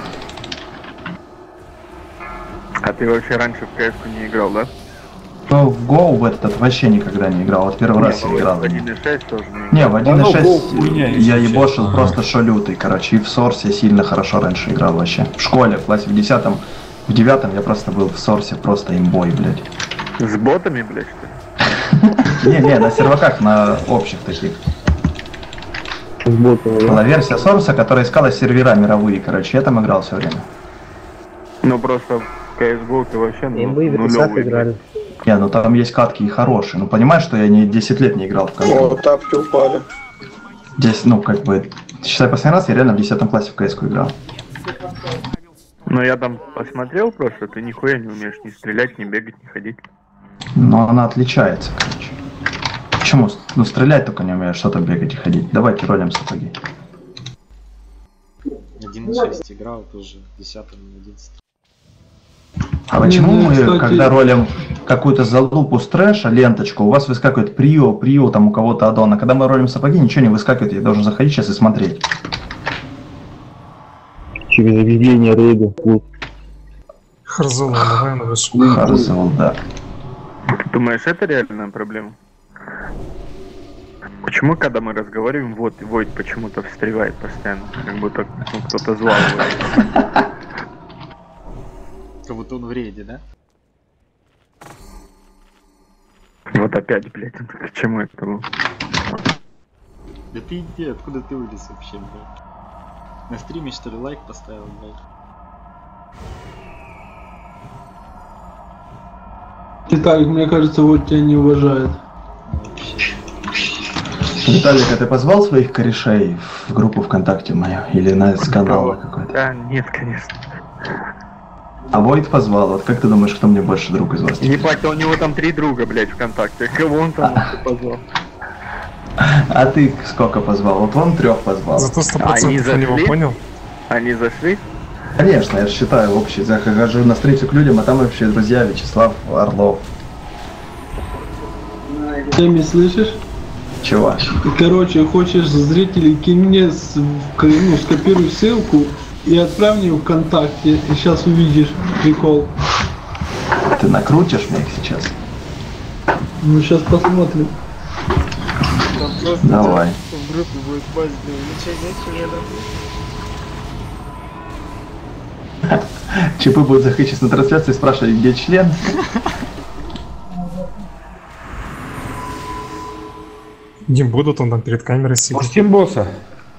А ты вообще раньше в кэ эс-ку не играл, да? Ну, в Go в этот вообще никогда не играл. Вот первый Не, раз я ну, играл. в один и шесть тоже не играл. Не, в один и шесть Да ну, Go хуйня, если я ебошил честно. просто шо лютый, короче. И в Сорсе сильно хорошо раньше играл вообще. В школе, в классе в десятом, в девятом я просто был в Сорсе просто имбой, блядь. С ботами, блядь, что ли? Не-не, на серваках, на общих таких. Была версия Сорса, которая искала сервера мировые, короче. Я там играл все время. Ну просто в кэ эс го ты вообще ну, Мы в Ипсах нулевый, играли. Не, ну там есть катки и хорошие. Ну понимаешь, что я не десять лет не играл в кэ эс го. О, тапки упали. Здесь, ну как бы, считай, последний раз я реально в десятом классе в кэ эс-ку играл. Ну я там посмотрел просто, ты нихуя не умеешь ни стрелять, ни бегать, ни ходить. Но она отличается, короче. Почему? Ну стрелять только не умеешь, что там бегать и ходить. Давайте ролим сапоги. один и шесть играл тоже, десятый на одиннадцатый. А почему Ну, мы, кстати- когда ролим какую-то залупу с трэша, ленточку, у вас выскакивает прио, прио, там у кого-то аддон, а когда мы ролим сапоги, ничего не выскакивает, я должен заходить сейчас и смотреть. Через объявление рейда. клуб. Харзол, давай на выше. Харзол, да. Ты думаешь, это реальная проблема? Почему, когда мы разговариваем, вот Войт почему-то встревает постоянно, как будто ну, кто-то звал его. Как будто он в рейде, да? Вот опять, блядь, к чему это было? Да ты иди, откуда ты вылез вообще, блядь? На стриме что ли лайк поставил, блядь? Виталик, мне кажется, вот тебя не уважает. Виталик, а ты позвал своих корешей в группу ВКонтакте мою? Или на с канала какой-то? Да, нет, конечно. А Войт позвал, вот как ты думаешь, кто мне больше друг из вас? Ебать, у него там три друга, блядь, ВКонтакте. Кого он там позвал? А ты сколько позвал? Вот он трех позвал. Зато сто Они процентов у него, зашли? понял? Они зашли? Конечно, я же считаю общий. Захожу на встречу к людям, а там вообще друзья Вячеслав Орлов. Ты меня слышишь? Чего? Короче, хочешь зрителей, кинь мне, с, в- ну, скопируй ссылку и отправь мне в ВКонтакте, и сейчас увидишь прикол. Ты накрутишь мне их сейчас? Ну, сейчас посмотрим. Давай. В группе будет базить, ну че, нечего, да? Чипы будут заходить на трансляции и спрашивать, где член. Не будут, он там перед камерой сидит. Пустим босса.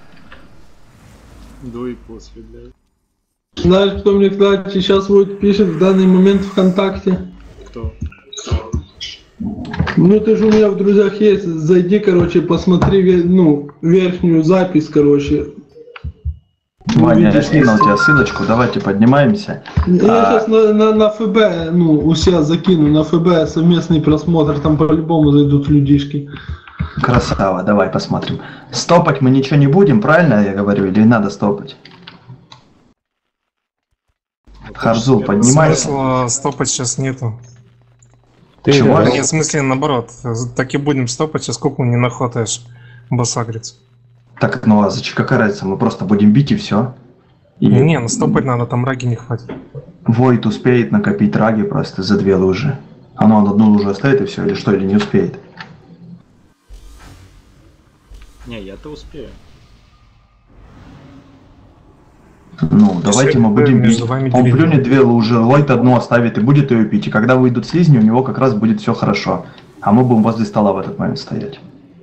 До и после, блядь. Знаешь, кто мне, кстати, сейчас вот пишет в данный момент ВКонтакте? Кто? Ну, ты же у меня в друзьях есть, зайди, короче, посмотри, ве- ну, верхнюю запись, короче. Ваня, я Увидишь, скинул если- тебе ссылочку, давайте поднимаемся. Я А, сейчас на, на, на ФБ, ну, у себя закину, на ФБ совместный просмотр, там по-любому зайдут людишки. Красава, давай посмотрим. Стопать мы ничего не будем, правильно я говорю, или надо стопать? Харзул, поднимайся. Смысла стопать сейчас нету. Ты Чего? Нет, в смысле, наоборот. Так и будем стопать, сейчас сколько не нахватаешь басагрец. Так, ну а зачем, какая разница, мы просто будем бить и все. И Не, ну стопать надо, там раги не хватит. Войт успеет накопить раги просто за две лужи. А ну он одну лужу оставит и все, или что, или не успеет? Не, я-то успею. Ну, давайте мы будем бить. между вами Он делить. плюнет две лужи, Войт одну оставит и будет ее пить. И когда выйдут слизни, у него как раз будет все хорошо. А мы будем возле стола в этот момент стоять.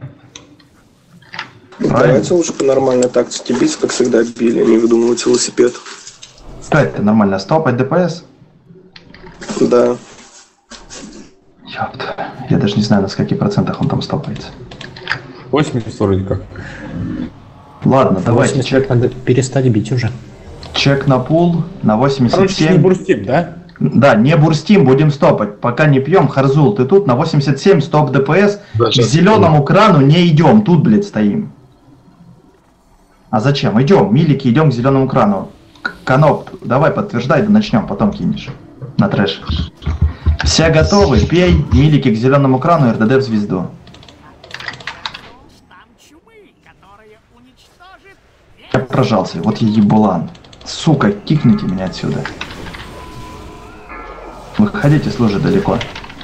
Давайте лучше по нормальной тактике бить, как всегда били, а не выдумывать велосипед. Как это нормально? Стопать ДПС? Да. Ёпта. Я даже не знаю, на скольких процентах он там стопается. восемьдесят вроде как. Ладно, давайте восемьдесят чек. Надо перестать бить уже. Чек на пул на восемьдесят Короче, не семь. бурстим, да? Да, не бурстим, будем стопать. Пока не пьем, Харзул, ты тут на восемьдесят семь, стоп ДПС. Да, К сейчас. зеленому крану не идем, тут, блядь, стоим. А зачем? Идем, милики, идем к зеленому крану. К- Каноп, давай подтверждай, да начнем, потом кинешь на трэш. Все готовы, пей, милики к зеленому крану, эр дэ дэ в звезду. прожался. Вот я ебулан. Сука, кикните меня отсюда. Выходите с лужи далеко.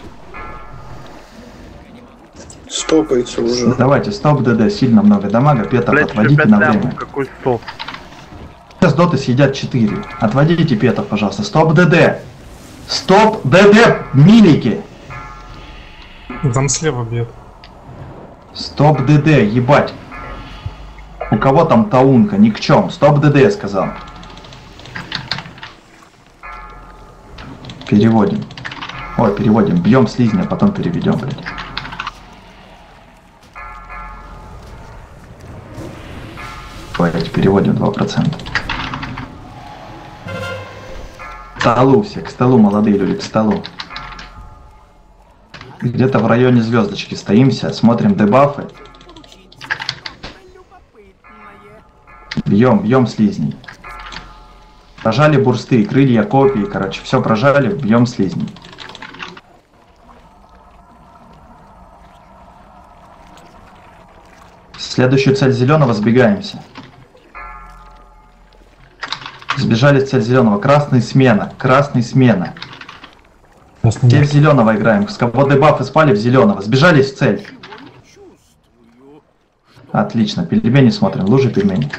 Стопается уже. Давайте, стоп, ДД, сильно много дамага, петов Блядь, отводите на время. Какой стоп? Сейчас доты съедят четыре. Отводите петов, пожалуйста. Стоп, ДД! Стоп, ДД, милики! Там слева бьет. Стоп, ДД, ебать. У кого там таунка? Ни к чем. Стоп, ДД, я сказал. Переводим. Ой, переводим. Бьем слизня, потом переведем, блядь. Давайте переводим два процента. К столу все, к столу, молодые люди, к столу. Где-то в районе звездочки стоимся, смотрим дебафы. Бьем, бьем слизней. Прожали бурсты, крылья, копии, короче, все прожали, бьем слизней. Следующую цель зеленого сбегаемся. Сбежали в цель зеленого. Красный смена. Красный смена. Красный Все в зеленого играем. С кого дебафы спали в зеленого. Сбежались в цель. Отлично. Пельмени смотрим. Лужи пельмени.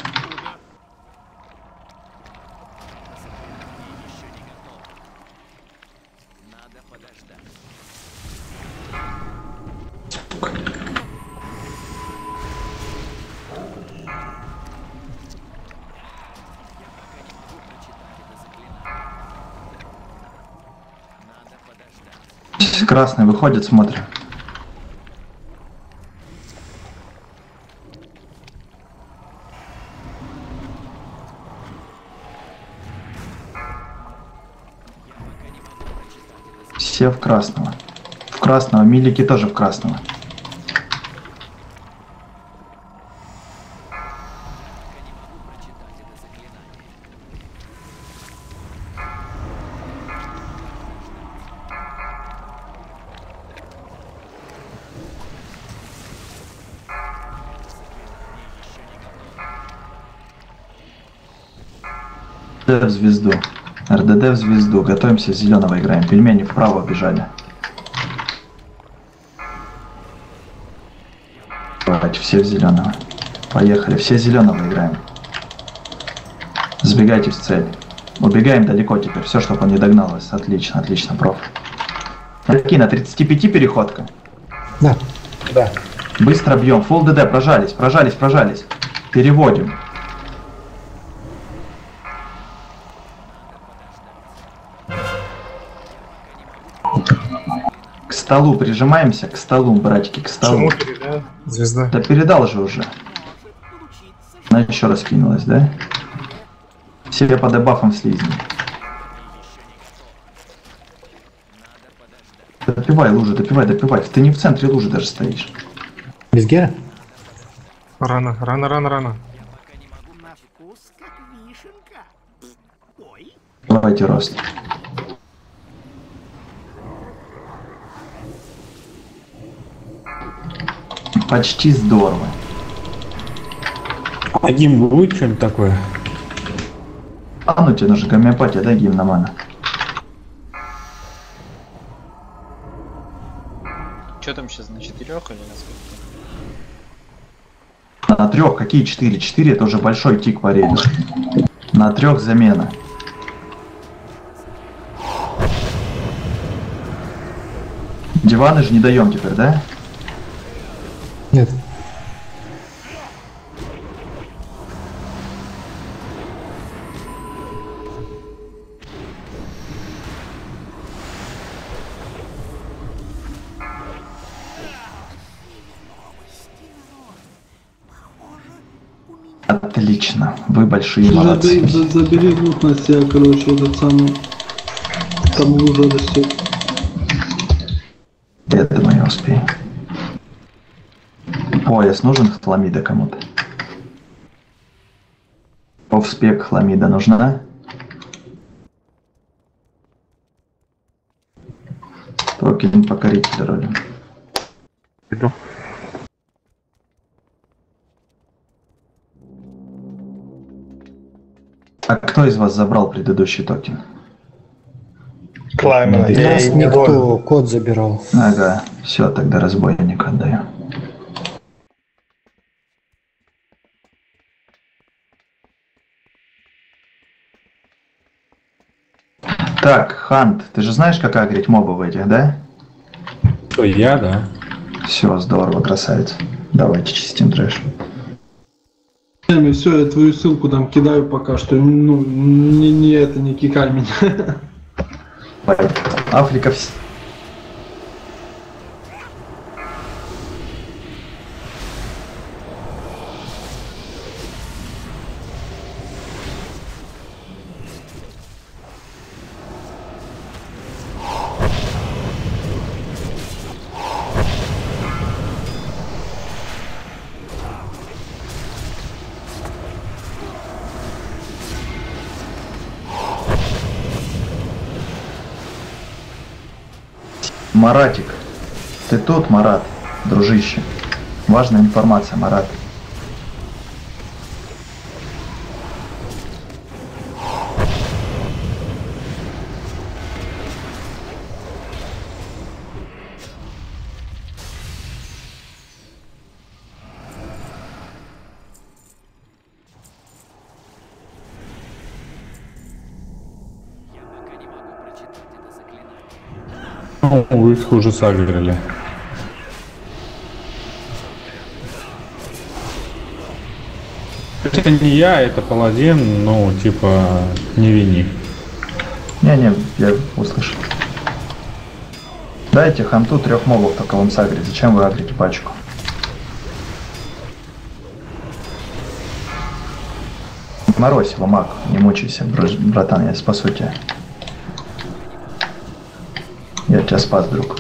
Красный выходит, смотрим. Все в красного. В красного. Милики тоже в красного. В звезду. РДД в звезду. Готовимся, зеленого играем. Пельмени вправо бежали. Давайте, все в зеленого. Поехали. Все зеленого играем. Сбегайте в цель. Убегаем далеко теперь. Все, чтобы он не догнал вас. Отлично, отлично, проф. Такие на тридцать пять переходка. Да. Да. Быстро бьем. Фулл ДД. Прожались, прожались, прожались. Переводим. К столу прижимаемся, к столу, братики, к столу. Почему передал? Звезда. Да передал же уже. Она еще раз кинулась, да? Все по дебафам слизни. Допивай лужи, допивай, допивай. Ты не в центре лужи даже стоишь. Без гера? Рано, рано, рано, рано. Давайте рост. Почти здорово. А гимн будет что-нибудь такое? А ну тебе нужна гомеопатия, дай гимн на мана. Что там сейчас, на четырех или на сколько? На трех, какие четыре? Четыре это уже большой тик по рейду. На трех замена. Диваны же не даем теперь, да? Нет. Отлично, вы большие молодцы. Забери, забери лук на себя, короче, этот самый. Там уже растет. Я думаю, я успею. Пояс нужен хламида кому-то? Повспек хламида нужна? Прокинь покоритель ролем. А кто из вас забрал предыдущий токен? Клаймена. У нас никто код забирал. Ага, все, тогда разбойник отдаю. Так, Хант, ты же знаешь, как агрить мобов этих, да? Что, я, да. Все, здорово, красавец. Давайте чистим трэш. Все, я твою ссылку там кидаю пока что. Ну, не, не это, не кикай меня. Африка вс... Маратик, ты тут, Марат, дружище. Важная информация, Марат. Ну, их уже сагрили. Это не я, это паладин, ну, типа, не вини. Не-не, я услышал. Дайте Ханту трех мобов только вам сагрить. Зачем вы агрите пачку? Морозь его, маг, не мучайся, братан, я спасу тебя. Я тебя спас, друг.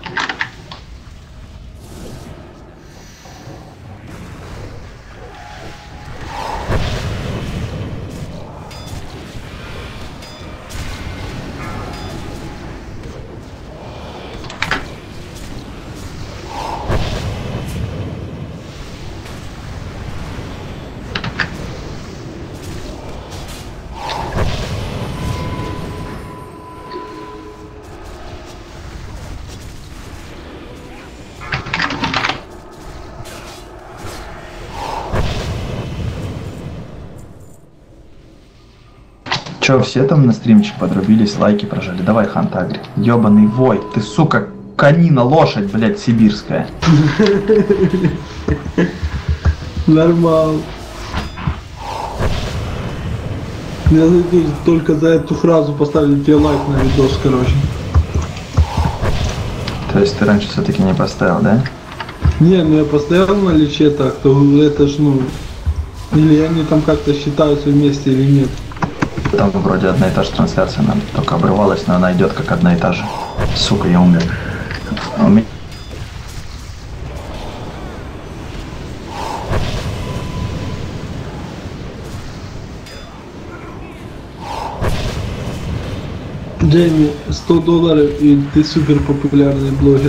Че, все там на стримчик подрубились, лайки прожали? Давай, Хант, агри. Ёбаный вой, ты, сука, конина, лошадь, блядь, сибирская. Нормал. Я только за эту фразу поставлю тебе лайк на видос, короче. То есть ты раньше все-таки не поставил, да? Не, ну я поставил на личе так, то это ж, ну... Или они там как-то считаются вместе или нет. Там вроде одна и та же трансляция, нам только обрывалась, но она идет как одна и та же. Сука, я умер. А у меня... Джейми, сто долларов и ты супер популярный блогер.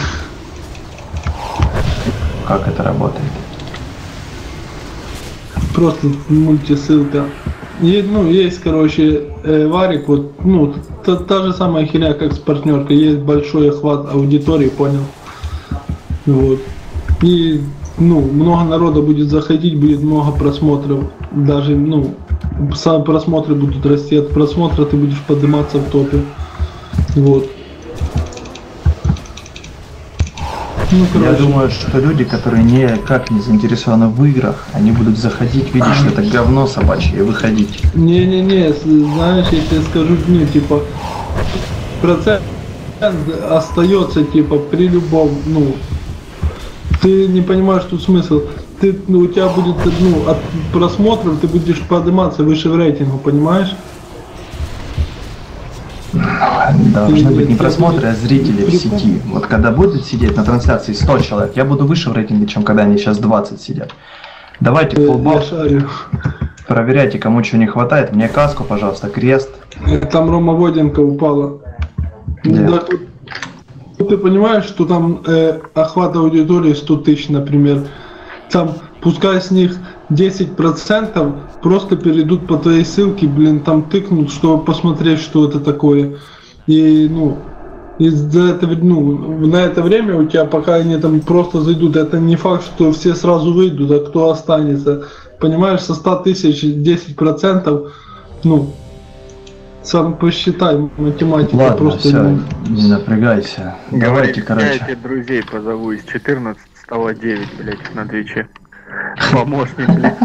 Как это работает? Просто мультисылка. И, ну, есть, короче, э, варик, вот, ну, та, та же самая херня, как с партнеркой, есть большой охват аудитории, понял? Вот. И, ну, много народа будет заходить, будет много просмотров, даже, ну, сам просмотры будут расти, от просмотра ты будешь подниматься в топе. Вот. Ну, я думаю, что люди, которые никак не заинтересованы в играх, они будут заходить, видеть, что это говно собачье, и выходить. Не-не-не, знаешь, я тебе скажу, ну, типа, процент остается, типа, при любом, ну, ты не понимаешь тут смысл. Ты, ну, у тебя будет, ну, от просмотров ты будешь подниматься выше в рейтингу, понимаешь? Должны быть не просмотры, а зрители в сети. Вот когда будут сидеть на трансляции сто человек, я буду выше в рейтинге, чем когда они сейчас двадцать сидят. Давайте фулбол. Проверяйте, кому чего не хватает. Мне каску, пожалуйста, крест. Там Рома Воденко упала. Да, тут, ты понимаешь, что там э, охват аудитории сто тысяч, например. Там пускай с них десять процентов просто перейдут по твоей ссылке, блин, там тыкнут, чтобы посмотреть, что это такое. И, ну, из-за этого, ну, на это время у тебя, пока они там просто зайдут, это не факт, что все сразу выйдут, а кто останется. Понимаешь, со ста тысяч десять процентов, ну, сам посчитай, математика. Ладно, просто все, не... не напрягайся. Давайте, короче. Я тебе друзей позову из четырнадцати, стало девять, блядь, на Твиче. Помощник, блядь.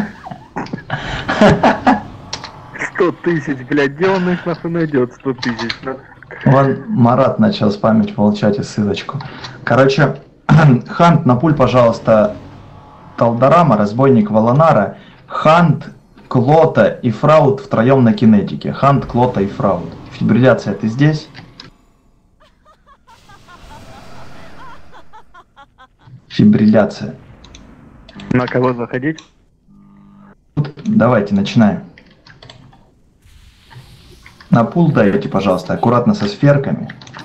Сто тысяч, блядь, где он их нахуй найдет? Сто тысяч. Вон Марат начал спамить в чате ссылочку. Короче, Хант, напуль, пожалуйста, Талдарама, разбойник Валанара, Хант, Клота и Фраут втроем на кинетике. Хант, Клота и Фраут. Фибрилляция, ты здесь? Фибрилляция. На кого заходить? Давайте, начинаем. На пул дайте, пожалуйста, аккуратно со сферками.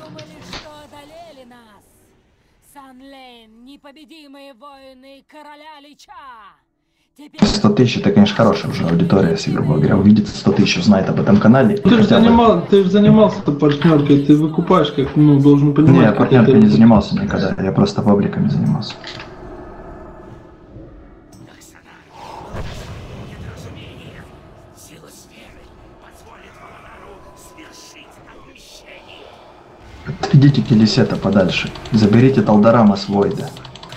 Санлейн, непобедимые воины короля Лича. сто тысяч это, конечно, хорошая уже аудитория, если, грубо говоря, увидит сто тысяч, узнает об этом канале. Ты же занимал, ты же занимался партнеркой, ты выкупаешь, как, ну, должен понимать. Не, я партнеркой это... не занимался никогда, я просто пабликами занимался. Отведите Келесета подальше. Заберите Талдарама с Войда.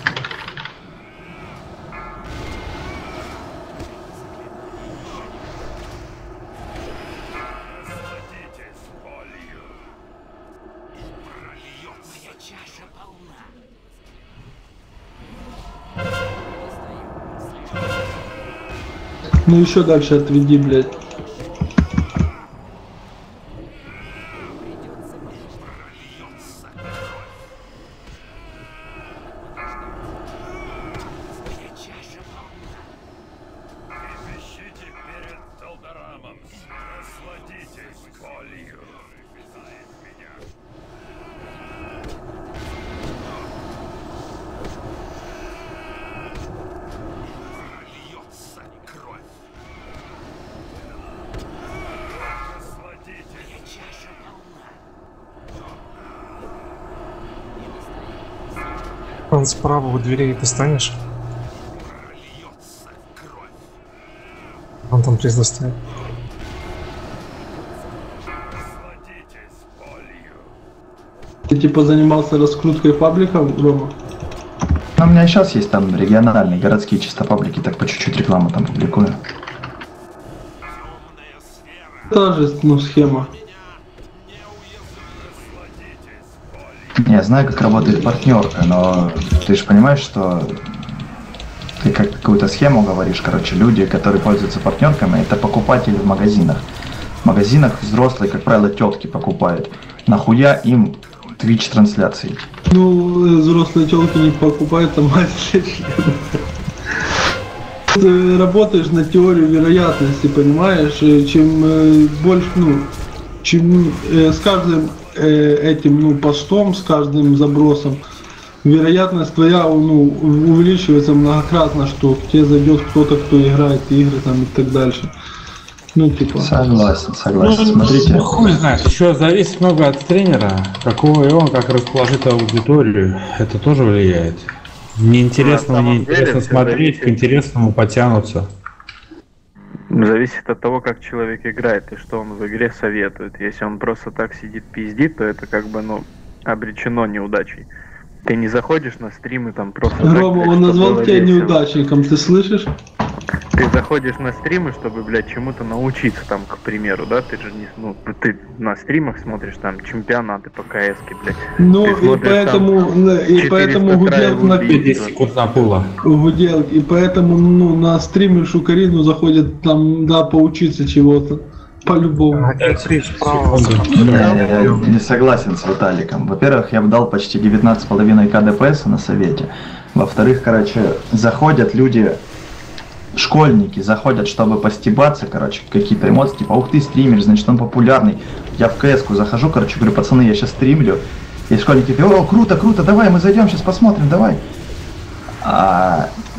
Ну еще дальше отведи, блядь. Он справа у дверей ты станешь? Он там приз стоит. Ты типа занимался раскруткой пабликов, Рома? Ну, у меня сейчас есть там региональные, городские чисто паблики, так по чуть-чуть рекламу там публикую. Та же, ну, схема. Не, я знаю, как работает партнерка, но ты же понимаешь, что ты как какую-то схему говоришь, короче, люди, которые пользуются партнерками, это покупатели в магазинах. В магазинах взрослые, как правило, тетки покупают. Нахуя им Twitch трансляции? Ну, взрослые телки не покупают, а мать Ты работаешь на теорию вероятности, понимаешь? Чем больше, ну, чем э, с каждым этим, ну, постом, с каждым забросом, вероятность твоя, ну, увеличивается многократно, что к тебе зайдет кто-то, кто играет игры там и так дальше. Ну, типа. Согласен, согласен. Ну, смотрите. Ну, хуй знает, еще зависит много от тренера, какого и он, как расположит аудиторию, это тоже влияет. Неинтересно, Ну, неинтересно смотреть, зависит. к интересному потянутся. Зависит от того, как человек играет и что он в игре советует. Если он просто так сидит пиздит, то это как бы, ну, обречено неудачей. Ты не заходишь на стримы там просто... Рома, так, он чтобы назвал было тебя весело. неудачником, ты слышишь? Ты заходишь на стримы, чтобы, блядь, чему-то научиться, там, к примеру, да? Ты же не, ну, ты на стримах смотришь там чемпионаты по КС-ке, блядь. Ну, Ты и смотришь, поэтому, там, и поэтому Гуделк на десять секунд на пула. Гуделк, и поэтому, ну, на стримы Шукарину заходят там, да, поучиться чего-то. По-любому. Не, я не согласен с Виталиком. Во-первых, я бы дал почти девятнадцать с половиной ка ДПС на совете. Во-вторых, короче, заходят люди, школьники, заходят, чтобы постебаться, короче, какие-то эмоции, типа, ух ты, стример, значит, он популярный. Я в КС-ку захожу, короче, говорю, пацаны, я сейчас стримлю. И школьники говорят, о, круто, круто, давай, мы зайдем, сейчас посмотрим, давай. А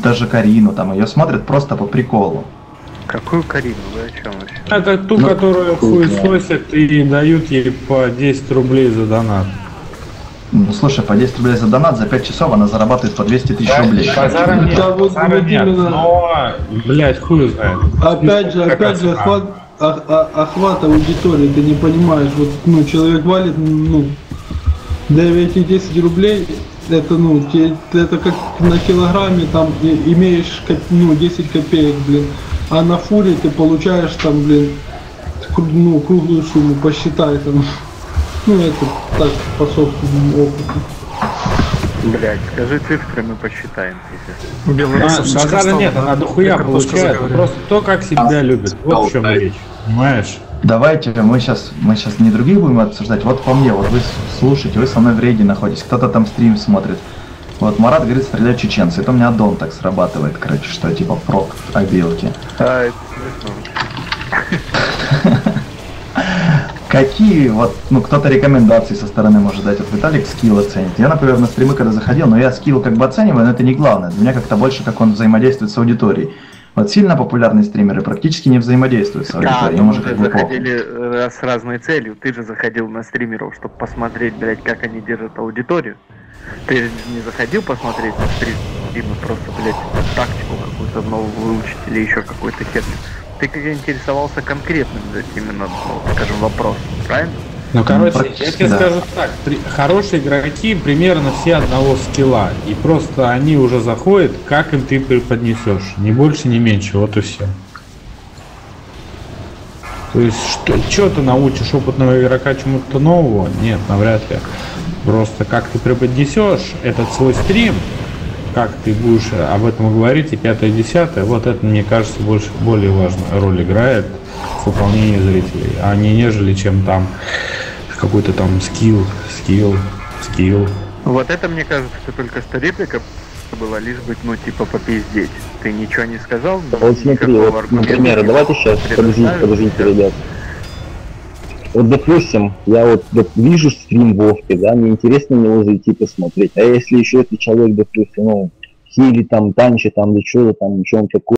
даже Карину, там ее смотрят просто по приколу. Какую Карину? Вы о чем вообще? Это ту, Ну, которую хуесосят и дают ей по десять рублей за донат. Ну слушай, по десять рублей за донат, за пять часов она зарабатывает по двести тысяч рублей. Базара нет, Да, вот- базара вот нет, именно. но, блядь, хуй знает. Опять же, Какая опять же, цена? охват, а- а- охват аудитории, ты не понимаешь, вот, ну, человек валит, ну, девять и десять рублей, это, ну, те- это как на килограмме, там, и- имеешь, коп- ну, десять копеек, блин, а на фуре ты получаешь, там, блин, кру- ну, круглую сумму, посчитай, там, ну, это так, по собственному опыту. Блять, скажи цифры, мы посчитаем. А, Белорусов шишка базара стала, нет, да? она дохуя Как картошка получает. заговорила. Просто то, как себя любит. Вот в чем речь. Понимаешь? Давайте мы сейчас мы сейчас не других будем обсуждать. Вот по мне, вот вы слушаете, вы со мной в рейде находитесь, кто-то там стрим смотрит. Вот Марат говорит, стреляют чеченцы. Это у меня аддон так срабатывает, короче, что типа прок обилки. А, это смешно. Какие вот, ну кто-то рекомендации со стороны может дать? Вот Виталик скилл оценит. Я, например, на стримы когда заходил, но я скилл как бы оцениваю, но это не главное. Для меня как-то больше, как он взаимодействует с аудиторией. Вот сильно популярные стримеры практически не взаимодействуют с Да, аудиторией. но Им мы уже же как бы похуй. заходили э, с разной целью. Ты же заходил на стримеров, чтобы посмотреть, блядь, как они держат аудиторию. Ты же не заходил посмотреть на стрим, стримы, просто, блядь, тактику какую-то новую выучить или еще какую-то херню. Ты как интересовался конкретным, блядь, именно, ну, скажем, вопросом, правильно? Ну, короче, я практически, тебе да. скажу так, при- хорошие игроки примерно все одного скилла, и просто они уже заходят, как им ты преподнесешь, ни больше, ни меньше, вот и все. То есть, что, что ты научишь опытного игрока чему-то нового? Нет, навряд ли. Просто как ты преподнесешь этот свой стрим, как ты будешь об этом говорить, и пятое, десятое, вот это, мне кажется, больше, более важную роль играет в выполнении зрителей, а не нежели чем там какой-то там скилл, скилл, скилл. Вот это, мне кажется, что только что реплика была, лишь быть, ну, типа, попиздеть. Ты ничего не сказал? Вот смотри, никакого вот, аргумента например, не давайте сейчас, подождите, предоставил. подождите, ребят. Вот, допустим, я вот доп- вижу стрим Вовки, да, мне интересно на него зайти посмотреть. А если еще этот человек, допустим, ну, хили там, танчит там, или что-то там, что он такой,